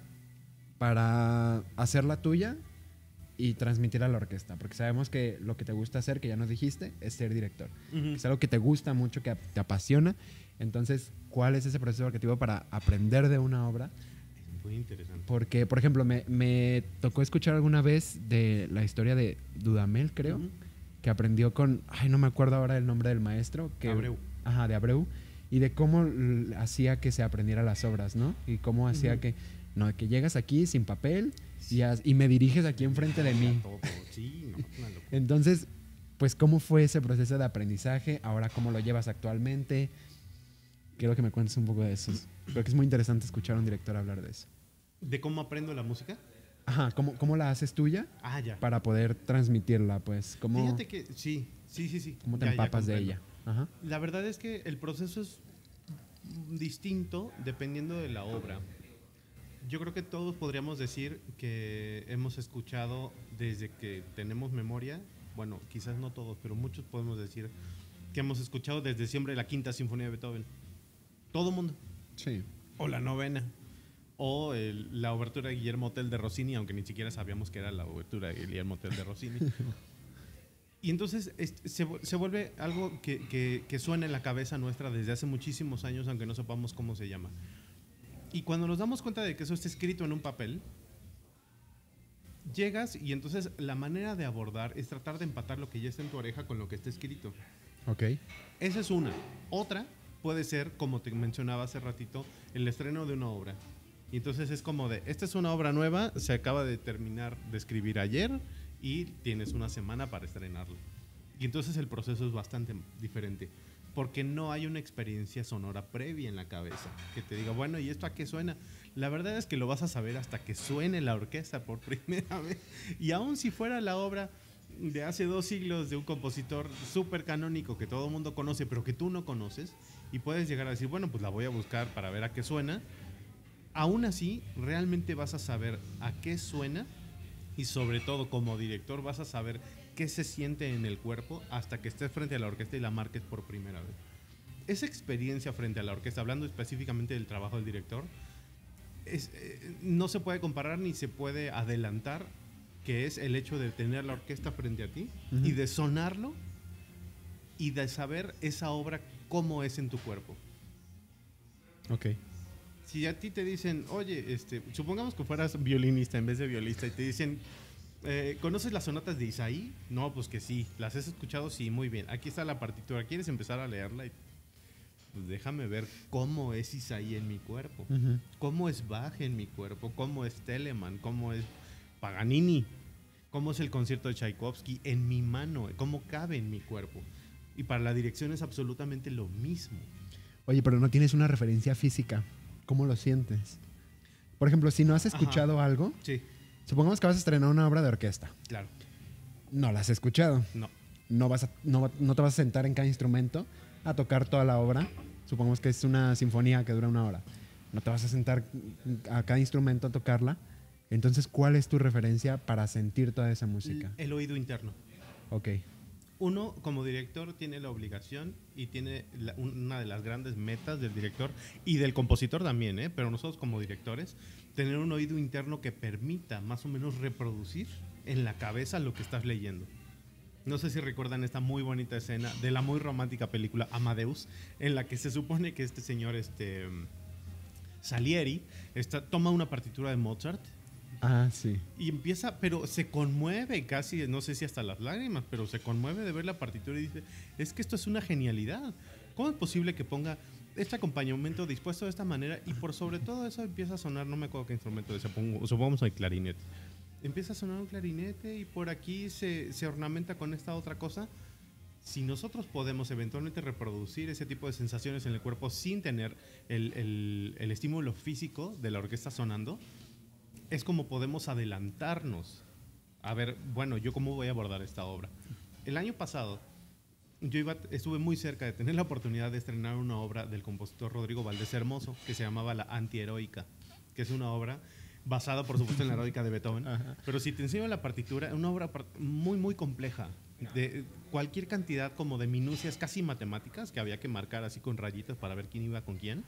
para hacerla tuya y transmitir a la orquesta. Porque sabemos que lo que te gusta hacer, que ya nos dijiste, es ser director. Uh-huh. Es algo que te gusta mucho, que te apasiona. Entonces, ¿cuál es ese proceso creativo para aprender de una obra? Muy interesante. Porque, por ejemplo, me, me tocó escuchar alguna vez de la historia de Dudamel, creo. Uh-huh. Que aprendió con, ay, no me acuerdo ahora el nombre del maestro. Que, Abreu. Ajá, de Abreu. Y de cómo l- hacía que se aprendiera las obras, ¿no? Y cómo hacía uh-huh. que, no, que llegas aquí sin papel y, as, y me diriges aquí enfrente de mí. Todo. Sí, no, no, no. Entonces, pues, ¿cómo fue ese proceso de aprendizaje? Ahora, ¿cómo lo llevas actualmente? Quiero que me cuentes un poco de eso. Creo que es muy interesante escuchar a un director hablar de eso. ¿De cómo aprendo la música? Ajá, ¿cómo, cómo la haces tuya? Ah, ya. Para poder transmitirla, pues. ¿Cómo, Fíjate que sí, sí, sí, sí. ¿Cómo te ya, empapas ya de ella? Ajá. La verdad es que el proceso es distinto dependiendo de la obra. Yo creo que todos podríamos decir que hemos escuchado desde que tenemos memoria, bueno, quizás no todos, pero muchos podemos decir que hemos escuchado desde siempre la Quinta Sinfonía de Beethoven. Todo mundo. Sí. O la Novena. O el, la obertura de Guillermo Tell de Rossini, aunque ni siquiera sabíamos que era la obertura de Guillermo Tell de Rossini. Y entonces este, se, se vuelve algo que, que, que suena en la cabeza nuestra desde hace muchísimos años, aunque no sepamos cómo se llama. Y cuando nos damos cuenta de que eso está escrito en un papel, llegas y entonces la manera de abordar es tratar de empatar lo que ya está en tu oreja con lo que está escrito. Ok. Esa es una. Otra puede ser, como te mencionaba hace ratito, el estreno de una obra. Y entonces es como de, esta es una obra nueva, se acaba de terminar de escribir ayer y tienes una semana para estrenarla. Y entonces el proceso es bastante diferente, porque no hay una experiencia sonora previa en la cabeza que te diga, bueno, ¿y esto a qué suena? La verdad es que lo vas a saber hasta que suene la orquesta por primera vez. Y aun si fuera la obra de hace dos siglos de un compositor súper canónico que todo el mundo conoce, pero que tú no conoces, y puedes llegar a decir, bueno, pues la voy a buscar para ver a qué suena. Aún así, realmente vas a saber a qué suena y sobre todo como director vas a saber qué se siente en el cuerpo hasta que estés frente a la orquesta y la marques por primera vez. Esa experiencia frente a la orquesta, hablando específicamente del trabajo del director, es, eh, no se puede comparar ni se puede adelantar, que es el hecho de tener la orquesta frente a ti uh-huh. y de sonarlo y de saber esa obra cómo es en tu cuerpo. Ok. Si a ti te dicen, oye, este, supongamos que fueras violinista en vez de violista y te dicen, eh, ¿conoces las sonatas de Isaí? No, pues que sí. ¿Las has escuchado? Sí, muy bien. Aquí está la partitura. ¿Quieres empezar a leerla? Y pues déjame ver cómo es Isaí en mi cuerpo, Ujú. cómo es Bach en mi cuerpo, cómo es Telemann, cómo es Paganini, cómo es el concierto de Tchaikovsky en mi mano, cómo cabe en mi cuerpo. Y para la dirección es absolutamente lo mismo. Oye, pero no tienes una referencia física. ¿Cómo lo sientes? Por ejemplo, si no has escuchado Ajá. algo, Sí, supongamos que vas a estrenar una obra de orquesta. claro. No la has escuchado. No. No, vas a- no, va- no te vas a sentar en cada instrumento a tocar toda la obra. Supongamos que es una sinfonía que dura una hora. No te vas a sentar a cada instrumento a tocarla. Entonces, ¿cuál es tu referencia para sentir toda esa música? El oído interno. Ok. Uno, como director, tiene la obligación y tiene la- una de las grandes metas del director y del compositor también, ¿eh? Pero nosotros como directores, tener un oído interno que permita más o menos reproducir en la cabeza lo que estás leyendo. No sé si recuerdan esta muy bonita escena de la muy romántica película Amadeus, en la que se supone que este señor este, Salieri está, toma una partitura de Mozart Ah, sí. y empieza, pero se conmueve casi, no sé si hasta las lágrimas, pero se conmueve de ver la partitura y dice, es que esto es una genialidad. ¿Cómo es posible que ponga este acompañamiento dispuesto de esta manera? Y por sobre todo eso empieza a sonar, no me acuerdo qué instrumento es, supongo, supongamos el clarinete. Empieza a sonar un clarinete y por aquí se, se ornamenta con esta otra cosa. Si nosotros podemos eventualmente reproducir ese tipo de sensaciones en el cuerpo sin tener el, el, el estímulo físico de la orquesta sonando, es como podemos adelantarnos a ver, bueno, yo cómo voy a abordar esta obra. El año pasado yo iba, estuve muy cerca de tener la oportunidad de estrenar una obra del compositor Rodrigo Valdés Hermoso que se llamaba La Antiheroica, que es una obra basada por supuesto en la heroica de Beethoven. Ajá. Pero si te enseño la partitura, es una obra muy muy compleja, de cualquier cantidad como de minucias casi matemáticas que había que marcar así con rayitas para ver quién iba con quién.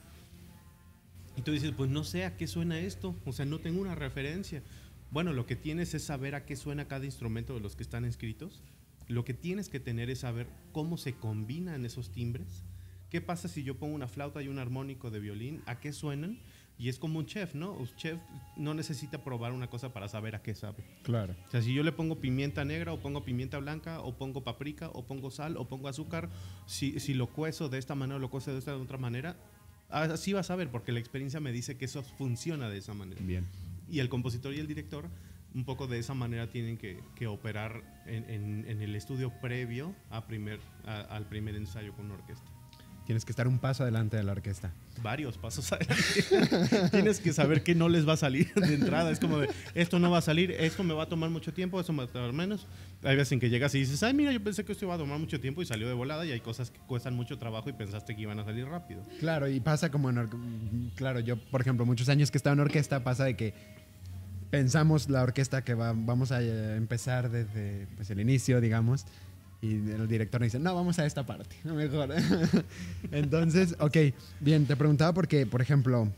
Y tú dices, pues no sé a qué suena esto, o sea, no tengo una referencia. Bueno, lo que tienes es saber a qué suena cada instrumento de los que están escritos. Lo que tienes que tener es saber cómo se combinan esos timbres. ¿Qué pasa si yo pongo una flauta y un armónico de violín? ¿A qué suenan? Y es como un chef, ¿no? Un chef no necesita probar una cosa para saber a qué sabe. Claro. O sea, si yo le pongo pimienta negra, o pongo pimienta blanca, o pongo paprika, o pongo sal, o pongo azúcar, si, si lo cuezo de esta manera o lo cuezo de esta de otra manera, así vas a ver, porque la experiencia me dice que eso funciona de esa manera. Bien. Y el compositor y el director, un poco de esa manera, tienen que, que operar en, en, en el estudio previo a primer, a, al primer ensayo con una orquesta. Tienes que estar un paso adelante de la orquesta. Varios pasos adelante. Tienes que saber que no les va a salir de entrada. Es como de, esto no va a salir, esto me va a tomar mucho tiempo, esto me va a tomar menos. Hay veces en que llegas y dices, ay, mira, yo pensé que esto iba a tomar mucho tiempo y salió de volada, y hay cosas que cuestan mucho trabajo y pensaste que iban a salir rápido. Claro, y pasa como en... Or- claro, yo, por ejemplo, muchos años que he estado en orquesta, pasa de que pensamos la orquesta que va, vamos a empezar desde pues, el inicio, digamos, y el director nos dice, no, vamos a esta parte, mejor. Entonces, ok, bien, te preguntaba porque, por ejemplo,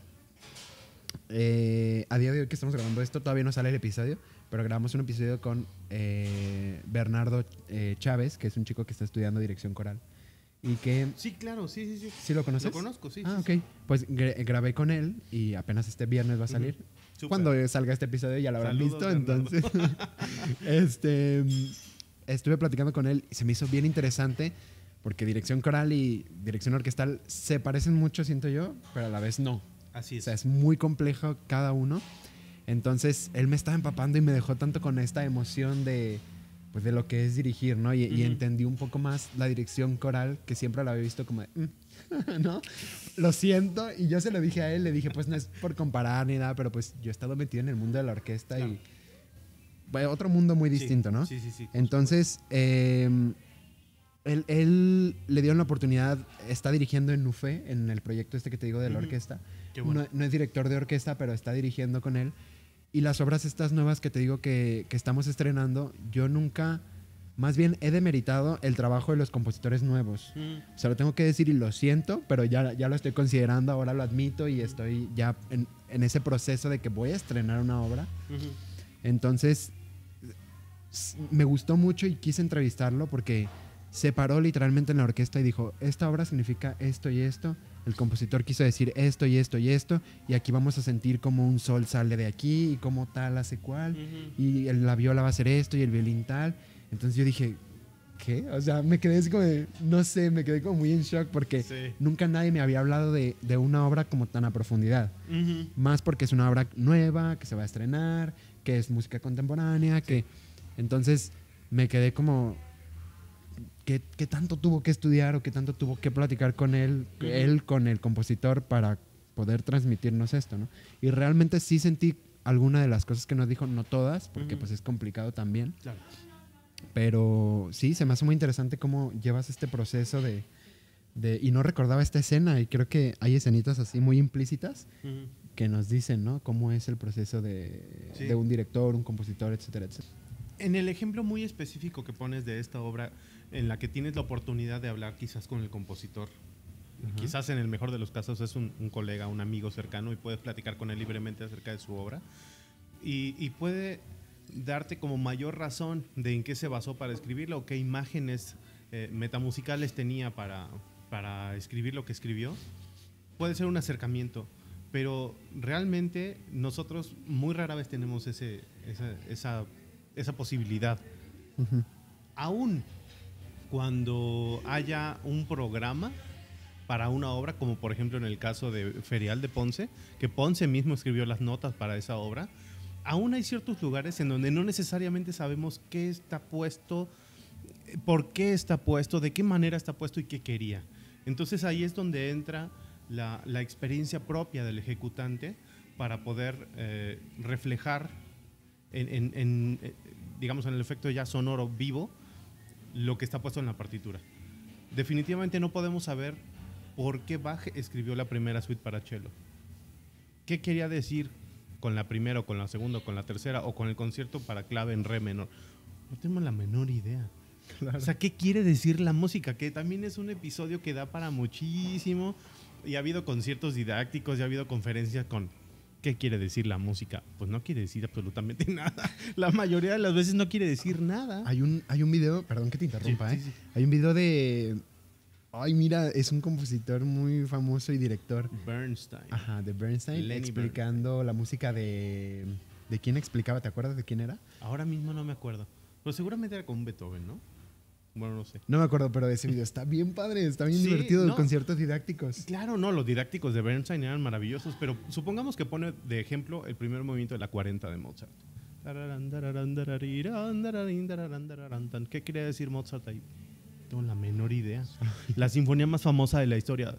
eh, a día de hoy que estamos grabando esto, todavía no sale el episodio, pero grabamos un episodio con eh, Bernardo eh, Chávez, que es un chico que está estudiando dirección coral. Y que... Sí, claro, sí, sí, sí. ¿Sí lo conoces? Lo conozco, sí. Ah, sí, ok. Pues gra- grabé con él y apenas este viernes va a salir. Uh-huh. Cuando salga este episodio ya lo habrán Saludos, visto, Bernardo. entonces... este, estuve platicando con él y se me hizo bien interesante porque dirección coral y dirección orquestal se parecen mucho, siento yo, pero a la vez no. Así es. O sea, es muy complejo cada uno. Entonces, él me estaba empapando y me dejó tanto con esta emoción de, pues, de lo que es dirigir, ¿no? Y, uh-huh. y entendí un poco más la dirección coral, que siempre la había visto como de, mm, ¿no? Lo siento. Y yo se lo dije a él, le dije, pues, no es por comparar ni nada, pero pues yo he estado metido en el mundo de la orquesta claro. y... Bueno, otro mundo muy distinto, sí, ¿no? Sí, sí, sí. Entonces, eh, él, él le dio la oportunidad, está dirigiendo en Nufé, en el proyecto este que te digo de la uh-huh. orquesta. Qué bueno. no, no es director de orquesta, pero está dirigiendo con él. Y las obras estas nuevas que te digo que, que estamos estrenando, yo nunca, más bien he demeritado el trabajo de los compositores nuevos. Mm. O sea, lo tengo que decir y lo siento, pero ya, ya lo estoy considerando, ahora lo admito y estoy ya en, en ese proceso de que voy a estrenar una obra. Uh-huh. Entonces, me gustó mucho y quise entrevistarlo porque se paró literalmente en la orquesta y dijo, esta obra significa esto y esto. El compositor quiso decir esto y esto y esto, y aquí vamos a sentir como un sol sale de aquí y como tal hace cual, uh-huh. y el, la viola va a hacer esto y el violín tal. Entonces yo dije, ¿qué? O sea, me quedé así como de, no sé, me quedé como muy en shock porque Sí. nunca nadie me había hablado de, de una obra como tan a profundidad. Ujú. Más porque es una obra nueva, que se va a estrenar, que es música contemporánea, que... Entonces me quedé como... ¿Qué, qué tanto tuvo que estudiar o qué tanto tuvo que platicar con él, Ujú. él con el compositor para poder transmitirnos esto, ¿no? Y realmente sí sentí alguna de las cosas que nos dijo, no todas, porque Ujú. pues es complicado también. Claro. Pero sí, se me hace muy interesante cómo llevas este proceso de, de... Y no recordaba esta escena y creo que hay escenitas así muy implícitas Ujú. que nos dicen, ¿no? Cómo es el proceso de, Sí. de un director, un compositor, etcétera, etcétera. En el ejemplo muy específico que pones de esta obra, en la que tienes la oportunidad de hablar quizás con el compositor, Ajá. quizás en el mejor de los casos es un, un colega, un amigo cercano y puedes platicar con él libremente acerca de su obra y, y puede darte como mayor razón de en qué se basó para escribirlo o qué imágenes eh, metamusicales tenía para, para escribir lo que escribió. Puede ser un acercamiento, pero realmente nosotros muy rara vez tenemos ese, esa, esa, esa posibilidad. Ujú. Aún cuando haya un programa para una obra, como por ejemplo en el caso de Ferial de Ponce, que Ponce mismo escribió las notas para esa obra, aún hay ciertos lugares en donde no necesariamente sabemos qué está puesto, por qué está puesto, de qué manera está puesto y qué quería. Entonces ahí es donde entra la, la experiencia propia del ejecutante para poder eh, reflejar en, en, en, eh, digamos, en el efecto ya sonoro vivo lo que está puesto en la partitura. Definitivamente no podemos saber por qué Bach escribió la primera suite para cello. ¿Qué quería decir con la primera o con la segunda o con la tercera o con el concierto para clave en re menor? No tenemos la menor idea. Claro. O sea, ¿qué quiere decir la música? Que también es un episodio que da para muchísimo. Y ha habido conciertos didácticos, y ha habido conferencias con ¿qué quiere decir la música? Pues no quiere decir absolutamente nada. La mayoría de las veces no quiere decir nada. Hay un, hay un video, perdón que te interrumpa, Sí, ¿eh? sí, sí. Hay un video de... Ay, mira, es un compositor muy famoso y director. Bernstein. Ajá, de Bernstein, Lenny explicando la música de... ¿De quién explicaba? ¿Te acuerdas de quién era? Ahora mismo no me acuerdo. Pero seguramente era con Beethoven, ¿no? Bueno, no sé. No me acuerdo, pero ese video está bien padre, está bien Sí, divertido, no. conciertos didácticos. Claro, no, los didácticos de Bernstein eran maravillosos, pero supongamos que pone de ejemplo el primer movimiento de la cuarenta de Mozart. ¿Qué quería decir Mozart ahí? No tengo la menor idea. La sinfonía más famosa de la historia.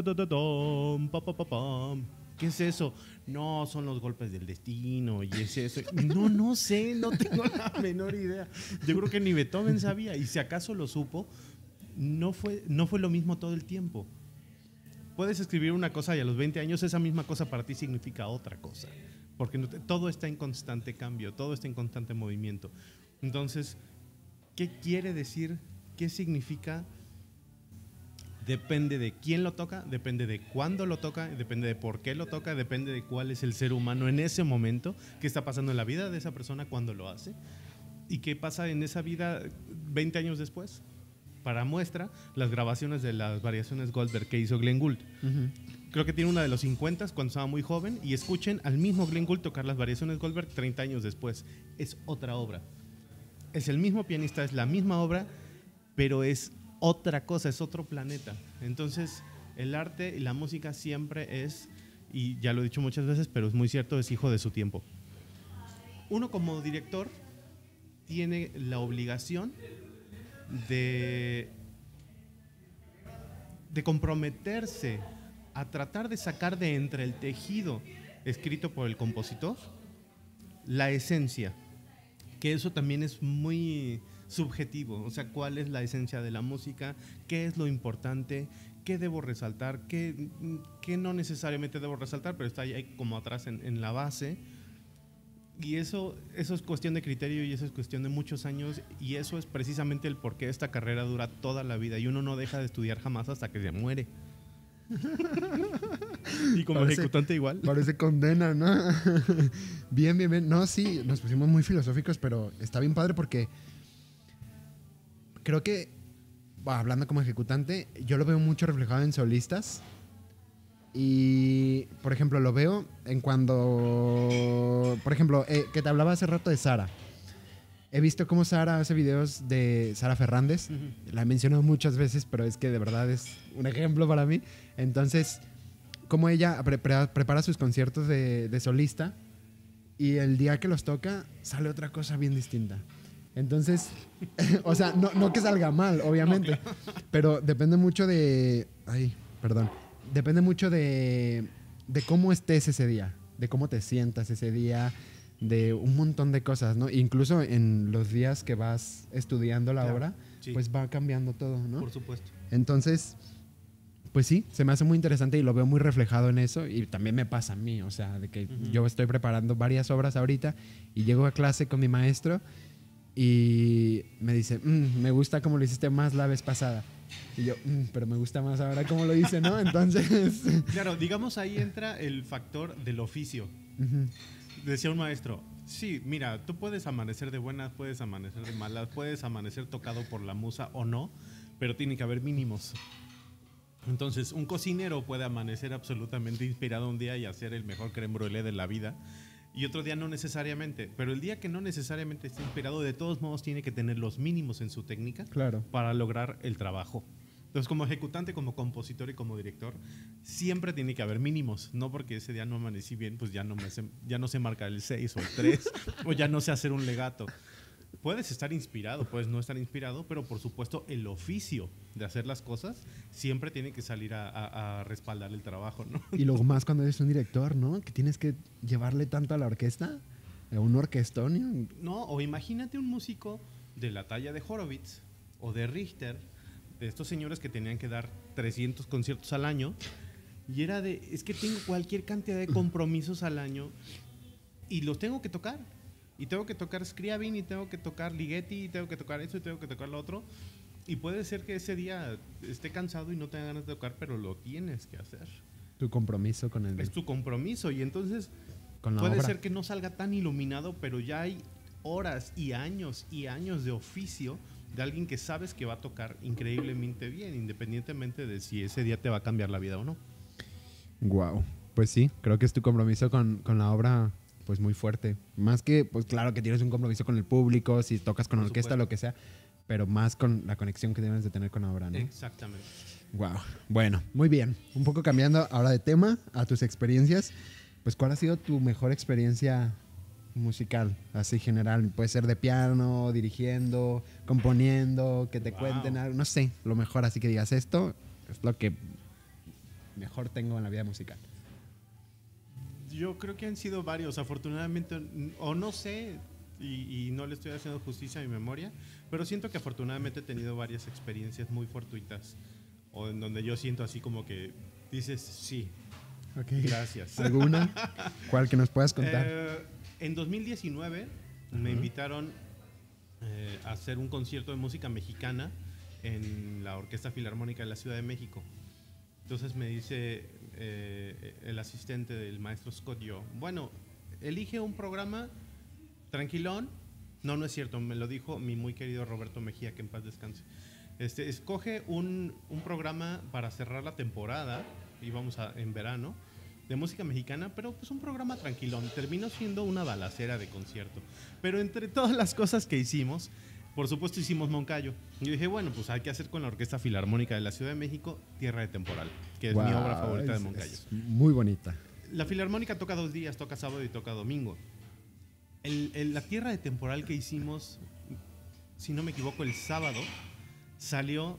¿Qué es eso? No, son los golpes del destino y es eso. No, no sé, no tengo la menor idea. Yo creo que ni Beethoven sabía y si acaso lo supo, no fue, no fue lo mismo todo el tiempo. Puedes escribir una cosa y a los veinte años esa misma cosa para ti significa otra cosa. Porque no te, todo está en constante cambio, todo está en constante movimiento. Entonces, ¿qué quiere decir? ¿Qué significa? Depende de quién lo toca, depende de cuándo lo toca, depende de por qué lo toca, depende de cuál es el ser humano en ese momento, qué está pasando en la vida de esa persona cuando lo hace y qué pasa en esa vida veinte años después. Para muestra, las grabaciones de las variaciones Goldberg que hizo Glenn Gould. Uh-huh. Creo que tiene una de los cincuenta cuando estaba muy joven y escuchen al mismo Glenn Gould tocar las variaciones Goldberg treinta años después. Es otra obra. Es el mismo pianista, es la misma obra, pero es otra cosa, es otro planeta. Entonces, el arte y la música siempre es, y ya lo he dicho muchas veces, pero es muy cierto, es hijo de su tiempo. Uno como director tiene la obligación de, de comprometerse a tratar de sacar de entre el tejido escrito por el compositor la esencia, que eso también es muy subjetivo, o sea, cuál es la esencia de la música, qué es lo importante, qué debo resaltar, qué, qué no necesariamente debo resaltar, pero está ahí como atrás en, en la base. Y eso, eso es cuestión de criterio y eso es cuestión de muchos años y eso es precisamente el por qué esta carrera dura toda la vida y uno no deja de estudiar jamás hasta que se muere. Y como Parece, ejecutante igual. Parece condena, ¿no? Bien, bien, bien. No, sí, nos pusimos muy filosóficos, pero está bien padre porque creo que, bueno, hablando como ejecutante, yo lo veo mucho reflejado en solistas. Y, por ejemplo, lo veo en cuando, por ejemplo, eh, que te hablaba hace rato de Sara. he visto cómo Sara hace videos de Sara Fernández. Uh-huh. La he mencionado muchas veces, pero es que de verdad es un ejemplo para mí. Entonces, cómo ella pre- pre- prepara sus conciertos de, de solista y el día que los toca sale otra cosa bien distinta. Entonces, o sea, no, no que salga mal, obviamente, no, claro. Pero depende mucho de... Ay, perdón. Depende mucho de, de cómo estés ese día, de cómo te sientas ese día, de un montón de cosas, ¿no? Incluso en los días que vas estudiando la claro, obra, sí. Pues va cambiando todo, ¿no? Por supuesto. Entonces, pues sí, se me hace muy interesante y lo veo muy reflejado en eso y también me pasa a mí, o sea, de que uh-huh. yo estoy preparando varias obras ahorita y llego a clase con mi maestro y me dice, mmm, me gusta como lo hiciste más la vez pasada. Y yo, mmm, pero me gusta más ahora como lo hice, ¿no? Entonces... Claro, digamos ahí entra el factor del oficio. Uh-huh. Decía un maestro, sí, mira, tú puedes amanecer de buenas, puedes amanecer de malas, puedes amanecer tocado por la musa o no, pero tiene que haber mínimos. Entonces, un cocinero puede amanecer absolutamente inspirado un día y hacer el mejor crème brûlée de la vida, y otro día no necesariamente, pero el día que no necesariamente esté inspirado, de todos modos tiene que tener los mínimos en su técnica claro. Para lograr el trabajo. Entonces, como ejecutante, como compositor y como director, siempre tiene que haber mínimos. No porque ese día no amanecí bien, pues ya no, me sé, ya no sé marcar el seis o el tres, o ya no sé hacer un legato. Puedes estar inspirado, puedes no estar inspirado, pero por supuesto el oficio de hacer las cosas siempre tiene que salir a, a, a respaldar el trabajo, ¿no? Y luego más cuando eres un director, ¿no? Que tienes que llevarle tanto a la orquesta, a un orquestón. No, o imagínate un músico de la talla de Horowitz o de Richter, de estos señores que tenían que dar trescientos conciertos al año, y era de, es que tengo cualquier cantidad de compromisos al año y los tengo que tocar. Y tengo que tocar Scriabin, y tengo que tocar Ligeti, y tengo que tocar eso, y tengo que tocar lo otro. Y puede ser que ese día esté cansado y no tenga ganas de tocar, pero lo tienes que hacer. Tu compromiso con el... Es tu compromiso, y entonces con la puede obra. ser que no salga tan iluminado, pero ya hay horas y años y años de oficio de alguien que sabes que va a tocar increíblemente bien, independientemente de si ese día te va a cambiar la vida o no. Wow. Pues sí, creo que es tu compromiso con, con la obra... pues muy fuerte. Más que, pues claro que tienes un compromiso con el público, si tocas con Por orquesta, supuesto. Lo que sea, pero más con la conexión que debes de tener con la obra, ¿no? Exactamente. Wow. Bueno, muy bien. Un poco cambiando ahora de tema a tus experiencias, pues ¿cuál ha sido tu mejor experiencia musical? Así general, puede ser de piano, dirigiendo, componiendo, que te wow. cuenten algo, no sé, lo mejor, así que digas esto es lo que mejor tengo en la vida musical. Yo creo que han sido varios, afortunadamente, o no sé, y, y no le estoy haciendo justicia a mi memoria, pero siento que afortunadamente he tenido varias experiencias muy fortuitas, o en donde yo siento así como que dices, sí, okay. Gracias. ¿Alguna? ¿Cuál que nos puedas contar? Eh, en dos mil diecinueve uh-huh. me invitaron eh, a hacer un concierto de música mexicana en la Orquesta Filarmónica de la Ciudad de México. Entonces me dice eh, el asistente del maestro Scott yo, bueno, elige un programa tranquilón. No, no es cierto, me lo dijo mi muy querido Roberto Mejía, que en paz descanse. Este, escoge un, un programa para cerrar la temporada, íbamos a, en verano, de música mexicana, pero pues un programa tranquilón. Terminó siendo una balacera de concierto. Pero entre todas las cosas que hicimos, por supuesto hicimos Moncayo. Y yo dije, bueno, pues hay que hacer con la Orquesta Filarmónica de la Ciudad de México Tierra de Temporal, que es wow, mi obra favorita es, de Moncayo. Es muy bonita. La Filarmónica toca dos días, toca sábado y toca domingo. El, el, la Tierra de Temporal que hicimos, si no me equivoco, el sábado, salió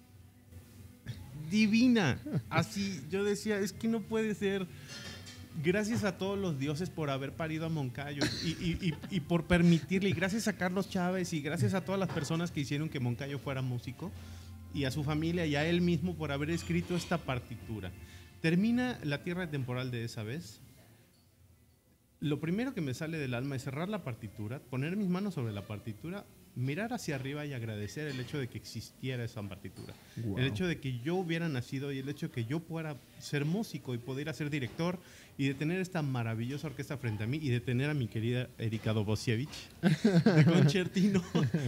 divina. Así, yo decía, es que no puede ser. Gracias a todos los dioses por haber parido a Moncayo y, y, y, y por permitirle, y gracias a Carlos Chávez y gracias a todas las personas que hicieron que Moncayo fuera músico, y a su familia y a él mismo por haber escrito esta partitura. Termina la Tierra Temporal de esa vez. Lo primero que me sale del alma es cerrar la partitura, poner mis manos sobre la partitura, mirar hacia arriba y agradecer el hecho de que existiera esa partitura. Wow. El hecho de que yo hubiera nacido y el hecho de que yo pudiera ser músico y pudiera ser director y de tener esta maravillosa orquesta frente a mí y de tener a mi querida Erika Dobosiewicz de concertino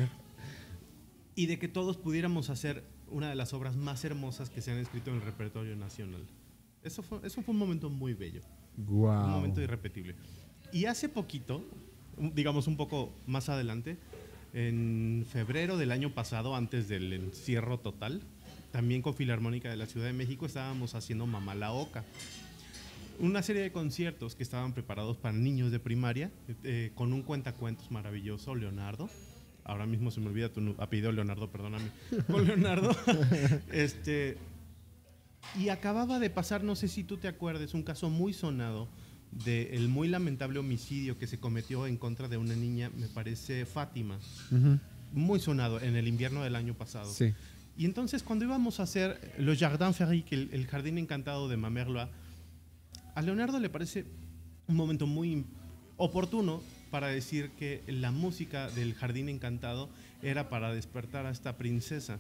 y de que todos pudiéramos hacer una de las obras más hermosas que se han escrito en el repertorio nacional. Eso fue, eso fue un momento muy bello. Wow. Un momento irrepetible. Y hace poquito, digamos un poco más adelante, En febrero del año pasado, antes del encierro total, también con Filarmónica de la Ciudad de México estábamos haciendo Mamá la Oca. Una serie de conciertos que estaban preparados para niños de primaria, eh, con un cuentacuentos maravilloso, Leonardo. Ahora mismo se me olvida tu apellido, Leonardo, perdóname. Con Leonardo. este, y acababa de pasar, no sé si tú te acuerdes, un caso muy sonado del muy lamentable homicidio que se cometió en contra de una niña, me parece Fátima. Uh-huh. Muy sonado en el invierno del año pasado. Sí. Y entonces cuando íbamos a hacer Le Jardin Féerique, el, el jardín encantado de Mamerlois, a Leonardo le parece un momento muy oportuno para decir que la música del jardín encantado era para despertar a esta princesa.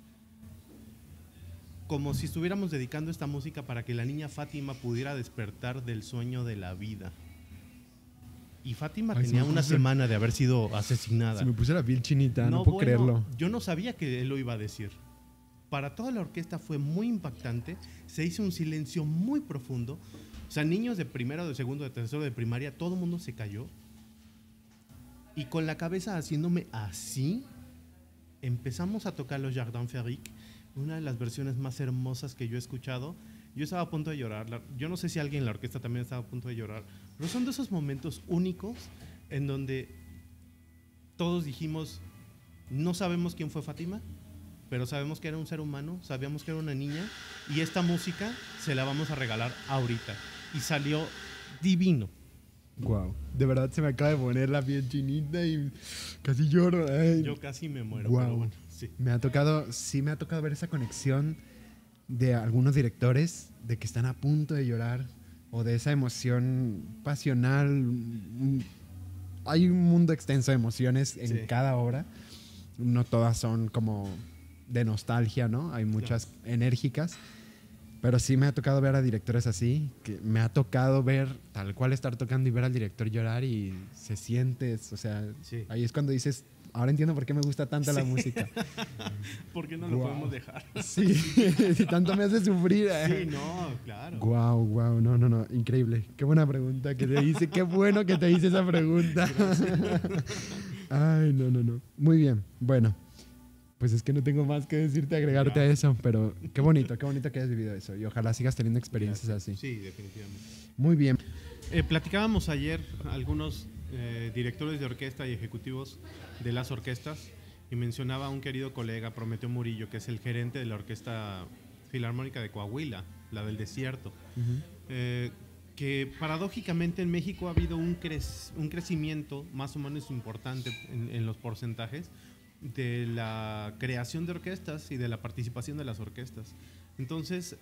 Como si estuviéramos dedicando esta música para que la niña Fátima pudiera despertar del sueño de la vida. Y Fátima Ay, tenía una semana de haber sido asesinada. Se me puso la piel chinita, no, no puedo bueno, creerlo. Yo no sabía que él lo iba a decir. Para toda la orquesta fue muy impactante, se hizo un silencio muy profundo. O sea, niños de primero, de segundo, de tercero, de primaria, todo el mundo se cayó. Y con la cabeza haciéndome así, empezamos a tocar los Jardin Féerique, una de las versiones más hermosas que yo he escuchado. Yo estaba a punto de llorar. Yo no sé si alguien en la orquesta también estaba a punto de llorar. Pero son de esos momentos únicos en donde todos dijimos, no sabemos quién fue Fátima, pero sabemos que era un ser humano, sabíamos que era una niña, y esta música se la vamos a regalar ahorita. Y salió divino. Wow, de verdad se me acaba de poner la piel chinita y casi lloro. Ay. Yo casi me muero. Wow. Pero bueno, sí. Me ha tocado, sí me ha tocado ver esa conexión de algunos directores de que están a punto de llorar o de esa emoción pasional. Hay un mundo extenso de emociones en sí. cada obra. No todas son como de nostalgia, ¿no? Hay muchas claro. enérgicas. Pero sí me ha tocado ver a directores así, que me ha tocado ver tal cual estar tocando y ver al director llorar y se siente, o sea, sí. ahí es cuando dices, ahora entiendo por qué me gusta tanto sí. la música. ¿Por qué no wow. lo podemos dejar? Sí, si tanto me hace sufrir. ¿eh? Sí, no, claro. Wow, wow, no, no, no, increíble. Qué buena pregunta que te hice, qué bueno que te hice esa pregunta. Ay, no, no, no. Muy bien, bueno. Pues es que no tengo más que decirte, agregarte claro. a eso, pero qué bonito, qué bonito que hayas vivido eso y ojalá sigas teniendo experiencias Gracias. así. Sí, definitivamente. Muy bien. Eh, platicábamos ayer algunos eh, directores de orquesta y ejecutivos de las orquestas y mencionaba a un querido colega, Prometeo Murillo, que es el gerente de la Orquesta Filarmónica de Coahuila, la del desierto, uh-huh. eh, que paradójicamente en México ha habido un, cre- un crecimiento más o menos importante en, en los porcentajes de la creación de orquestas y de la participación de las orquestas. Entonces,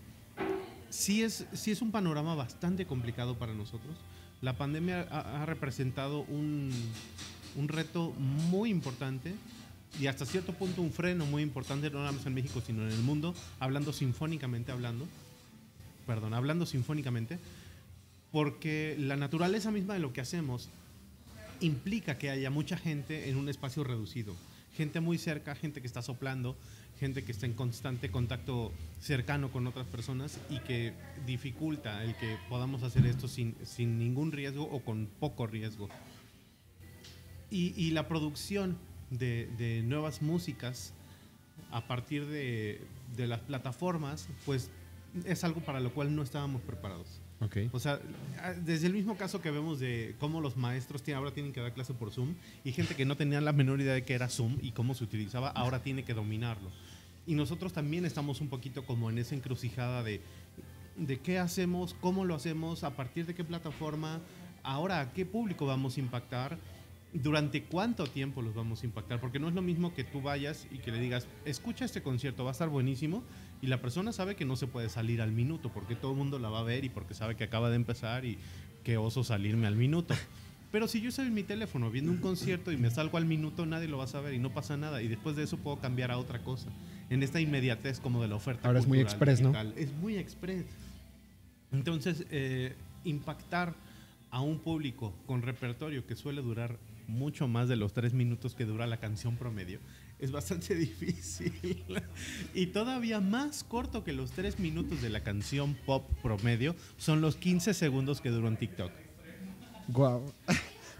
sí es, sí es un panorama bastante complicado para nosotros. La pandemia ha, ha representado un, un reto muy importante y hasta cierto punto un freno muy importante, no nada más en México, sino en el mundo, hablando sinfónicamente, hablando, perdón, hablando sinfónicamente, porque la naturaleza misma de lo que hacemos implica que haya mucha gente en un espacio reducido. Gente muy cerca, gente que está soplando, gente que está en constante contacto cercano con otras personas y que dificulta el que podamos hacer esto sin, sin ningún riesgo o con poco riesgo. Y, y la producción de, de nuevas músicas a partir de, de las plataformas, pues es algo para lo cual no estábamos preparados. Okay. O sea, desde el mismo caso que vemos de cómo los maestros tienen, ahora tienen que dar clase por Zoom y gente que no tenía la menor idea de qué era Zoom y cómo se utilizaba, ahora tiene que dominarlo. Y nosotros también estamos un poquito como en esa encrucijada de, de qué hacemos, cómo lo hacemos, a partir de qué plataforma, ahora a qué público vamos a impactar, durante cuánto tiempo los vamos a impactar, porque no es lo mismo que tú vayas y que le digas, escucha este concierto, va a estar buenísimo, y la persona sabe que no se puede salir al minuto, porque todo el mundo la va a ver y porque sabe que acaba de empezar y qué oso salirme al minuto. Pero si yo estoy en mi teléfono viendo un concierto y me salgo al minuto, nadie lo va a saber y no pasa nada, y después de eso puedo cambiar a otra cosa, en esta inmediatez como de la oferta ahora cultural. Es muy express, ¿no? Es muy express. Entonces, eh, impactar a un público con repertorio que suele durar mucho más de los tres minutos que dura la canción promedio, es bastante difícil. Y todavía más corto que los tres minutos de la canción pop promedio son los quince segundos que duró en TikTok. Guau.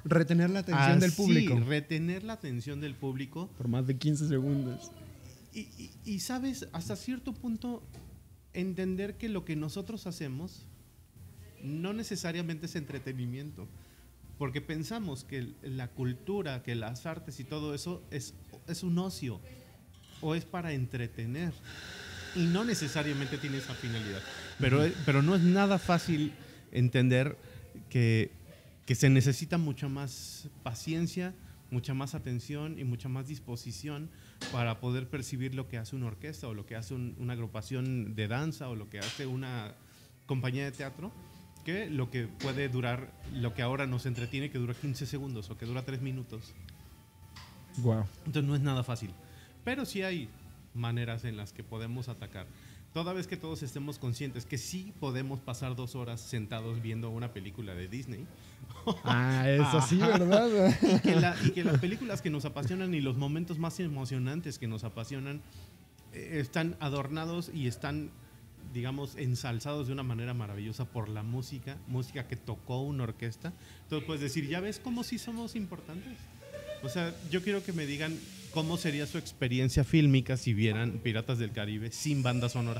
retener la atención Así, del público. retener la atención del público. Por más de quince segundos. Y, y, y sabes, hasta cierto punto, entender que lo que nosotros hacemos no necesariamente es entretenimiento. Porque pensamos que la cultura, que las artes y todo eso es, es un ocio o es para entretener. Y no necesariamente tiene esa finalidad. Pero, uh-huh. pero no es nada fácil entender que, que se necesita mucha más paciencia, mucha más atención y mucha más disposición para poder percibir lo que hace una orquesta o lo que hace un, una agrupación de danza o lo que hace una compañía de teatro, que lo que puede durar, lo que ahora nos entretiene, que dura quince segundos o que dura tres minutos. Wow. Entonces no es nada fácil. Pero sí hay maneras en las que podemos atacar. Toda vez que todos estemos conscientes que sí podemos pasar dos horas sentados viendo una película de Disney. Ah, eso sí, ¿verdad? y, que la, y que las películas que nos apasionan y los momentos más emocionantes que nos apasionan eh, están adornados y están, digamos, ensalzados de una manera maravillosa por la música, música que tocó una orquesta. Entonces puedes decir, ¿ya ves cómo sí somos importantes? O sea, yo quiero que me digan cómo sería su experiencia fílmica si vieran Piratas del Caribe sin banda sonora.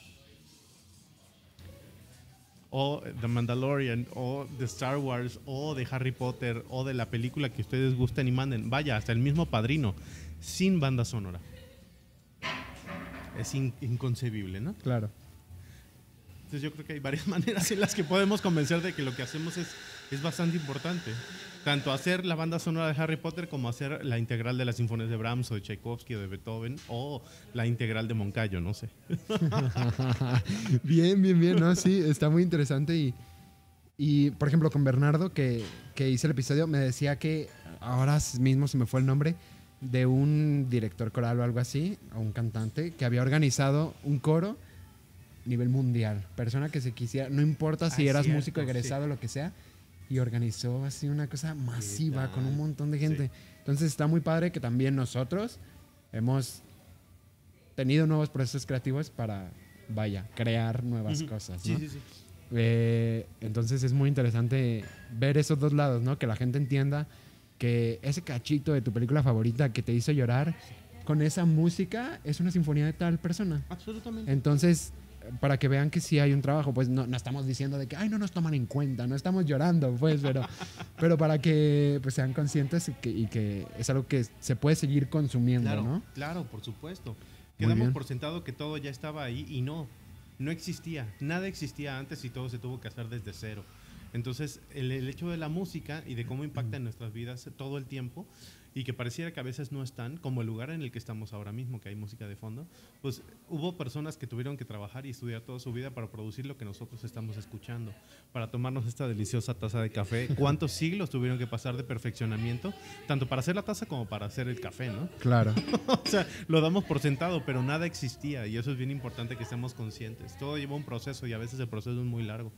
O The Mandalorian, o de Star Wars, o de Harry Potter, o de la película que ustedes gusten y manden. Vaya, hasta el mismo Padrino, sin banda sonora. Es in- inconcebible, ¿no? Claro. Entonces yo creo que hay varias maneras en las que podemos convencer de que lo que hacemos es, es bastante importante. Tanto hacer la banda sonora de Harry Potter como hacer la integral de las sinfonías de Brahms o de Tchaikovsky o de Beethoven o la integral de Moncayo, no sé. Bien, bien, bien, ¿no? Sí, está muy interesante y, y por ejemplo, con Bernardo, que, que hice el episodio, me decía que ahora mismo se me fue el nombre de un director coral o algo así, o un cantante, que había organizado un coro a nivel mundial. Persona que se quisiera, no importa si ah, eras cierto, músico egresado o sí. lo que sea, y organizó así una cosa masiva con un montón de gente. Sí. Entonces está muy padre que también nosotros hemos tenido nuevos procesos creativos para, vaya, crear nuevas uh-huh. cosas, ¿no? Sí, sí, sí. Eh, entonces es muy interesante ver esos dos lados, ¿no? Que la gente entienda que ese cachito de tu película favorita que te hizo llorar, con esa música es una sinfonía de tal persona. Absolutamente. Entonces, para que vean que sí hay un trabajo, pues no, no estamos diciendo de que ay, no nos toman en cuenta, no estamos llorando, pues, pero, pero para que pues, sean conscientes y que, y que es algo que se puede seguir consumiendo, claro, ¿no? Claro, por supuesto. Quedamos por sentado que todo ya estaba ahí y no, no existía. Nada existía antes y todo se tuvo que hacer desde cero. Entonces, el, el hecho de la música y de cómo impacta en nuestras vidas todo el tiempo y que pareciera que a veces no están, como el lugar en el que estamos ahora mismo, que hay música de fondo, pues hubo personas que tuvieron que trabajar y estudiar toda su vida para producir lo que nosotros estamos escuchando, para tomarnos esta deliciosa taza de café. ¿Cuántos siglos tuvieron que pasar de perfeccionamiento? Tanto para hacer la taza como para hacer el café, ¿no? Claro. O sea, lo damos por sentado, pero nada existía y eso es bien importante que estemos conscientes. Todo lleva un proceso y a veces el proceso es muy largo.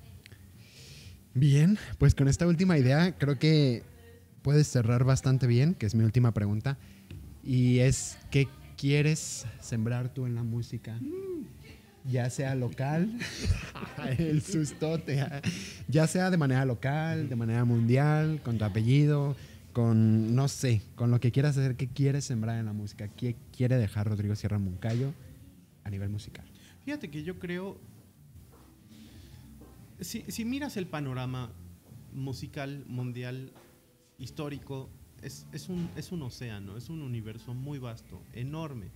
Bien, pues con esta última idea creo que puedes cerrar bastante bien, que es mi última pregunta, y es ¿qué quieres sembrar tú en la música? Ya sea local, el sustote, ya sea de manera local, de manera mundial, con tu apellido, con, no sé, con lo que quieras hacer, ¿qué quieres sembrar en la música? ¿Qué quiere dejar Rodrigo Sierra Moncayo a nivel musical? Fíjate que yo creo, si, si miras el panorama musical, mundial, histórico, es, es, un, es un océano, es un universo muy vasto, enorme,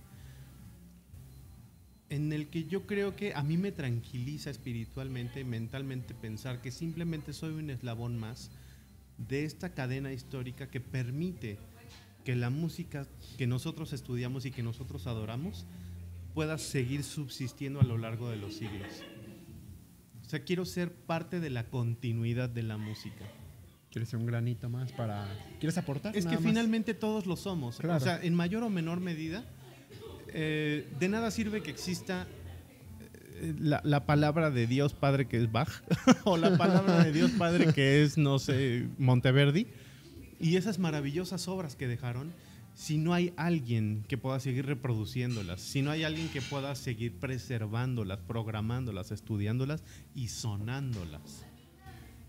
en el que yo creo que a mí me tranquiliza espiritualmente, mentalmente, pensar que simplemente soy un eslabón más de esta cadena histórica que permite que la música que nosotros estudiamos y que nosotros adoramos pueda seguir subsistiendo a lo largo de los siglos. O sea, quiero ser parte de la continuidad de la música. ¿Quieres ser un granito más para... ¿Quieres aportar? Es que más? Finalmente todos lo somos. Claro. O sea, en mayor o menor medida, eh, de nada sirve que exista eh, la, la palabra de Dios Padre que es Bach o la palabra de Dios Padre que es, no sé, Monteverdi y esas maravillosas obras que dejaron si no hay alguien que pueda seguir reproduciéndolas, si no hay alguien que pueda seguir preservándolas, programándolas, estudiándolas y sonándolas.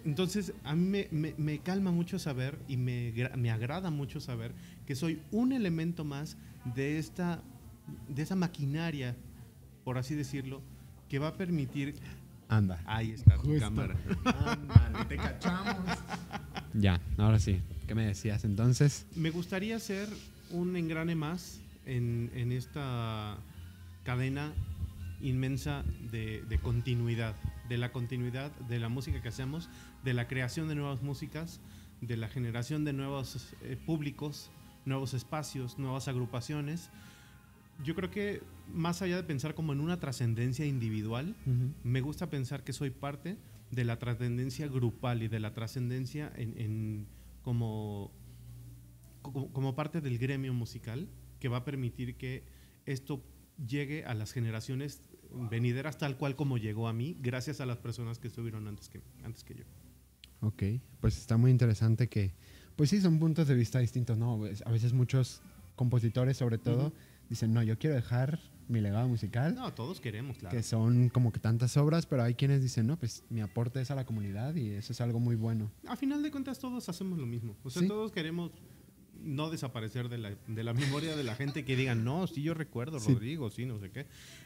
Entonces, a mí me, me, me calma mucho saber y me, me agrada mucho saber que soy un elemento más de, esta, de esa maquinaria, por así decirlo, que va a permitir... Anda. Ahí está tu Justo. cámara. Ándale, te cachamos. Ya, ahora sí. ¿Qué me decías entonces? Me gustaría ser un engrane más en, en esta cadena inmensa de, de continuidad, de la continuidad de la música que hacemos, de la creación de nuevas músicas, de la generación de nuevos eh, públicos, nuevos espacios, nuevas agrupaciones. Yo creo que más allá de pensar como en una trascendencia individual, uh-huh. me gusta pensar que soy parte de la trascendencia grupal y de la trascendencia en, en como, como, como parte del gremio musical que va a permitir que esto llegue a las generaciones venideras tal cual como llegó a mí, gracias a las personas que estuvieron antes que, antes que yo. Ok, pues está muy interesante que, pues sí, son puntos de vista distintos, ¿no? A veces muchos compositores, sobre todo, uh-huh. dicen, no, yo quiero dejar mi legado musical. No, todos queremos, claro. Que son como que tantas obras, pero hay quienes dicen, no, pues mi aporte es a la comunidad y eso es algo muy bueno. A final de cuentas todos hacemos lo mismo. O sea, ¿sí? Todos queremos no desaparecer de la, de la memoria de la gente que digan, no, sí yo recuerdo, sí. Rodrigo, sí, no sé qué.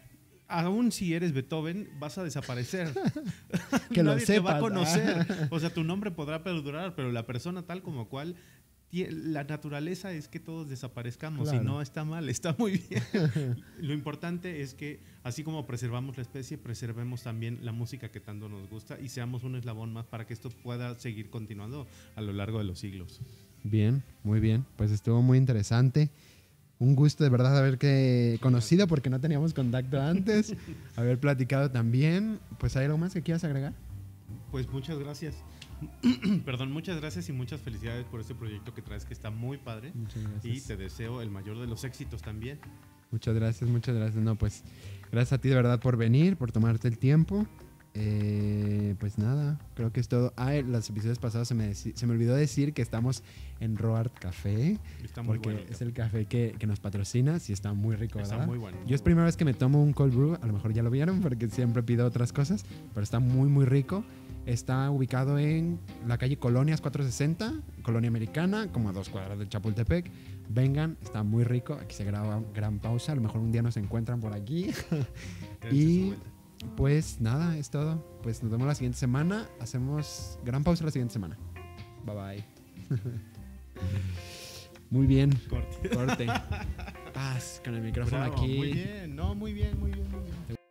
Aún si eres Beethoven, vas a desaparecer. Que Nadie lo sepas, te va a conocer. O sea, tu nombre podrá perdurar, pero la persona tal como cual, la naturaleza es que todos desaparezcamos. Claro. Y no está mal, está muy bien. Lo importante es que, así como preservamos la especie, preservemos también la música que tanto nos gusta y seamos un eslabón más para que esto pueda seguir continuando a lo largo de los siglos. Bien, muy bien. Pues estuvo muy interesante. Un gusto de verdad haberte conocido porque no teníamos contacto antes, haber platicado también. Pues, ¿hay algo más que quieras agregar? Pues muchas gracias. Perdón, muchas gracias y muchas felicidades por este proyecto que traes, que está muy padre. Muchas gracias. Y te deseo el mayor de los éxitos también. Muchas gracias, muchas gracias. No, pues gracias a ti de verdad por venir, por tomarte el tiempo. Eh, pues nada, creo que es todo. Ah, en los episodios pasados se me, se me olvidó decir que estamos en Roart Café. Está muy porque bueno. Es el café que, que nos patrocina. Sí, está muy rico, ¿verdad? Está muy bueno. Yo es primera vez que me tomo un cold brew. A lo mejor ya lo vieron porque siempre pido otras cosas. Pero está muy, muy rico. Está ubicado en la calle Colonias cuatrocientos sesenta, Colonia Americana, como a dos cuadras de Chapultepec. Vengan, está muy rico. Aquí se graba gran pausa. A lo mejor un día nos encuentran por aquí. Y pues nada, es todo. Pues nos vemos la siguiente semana. Hacemos gran pausa la siguiente semana. Bye bye. Muy bien. Corte. Corte. Paz con el micrófono. Bravo, aquí. Muy bien, no, muy bien, muy bien, muy bien.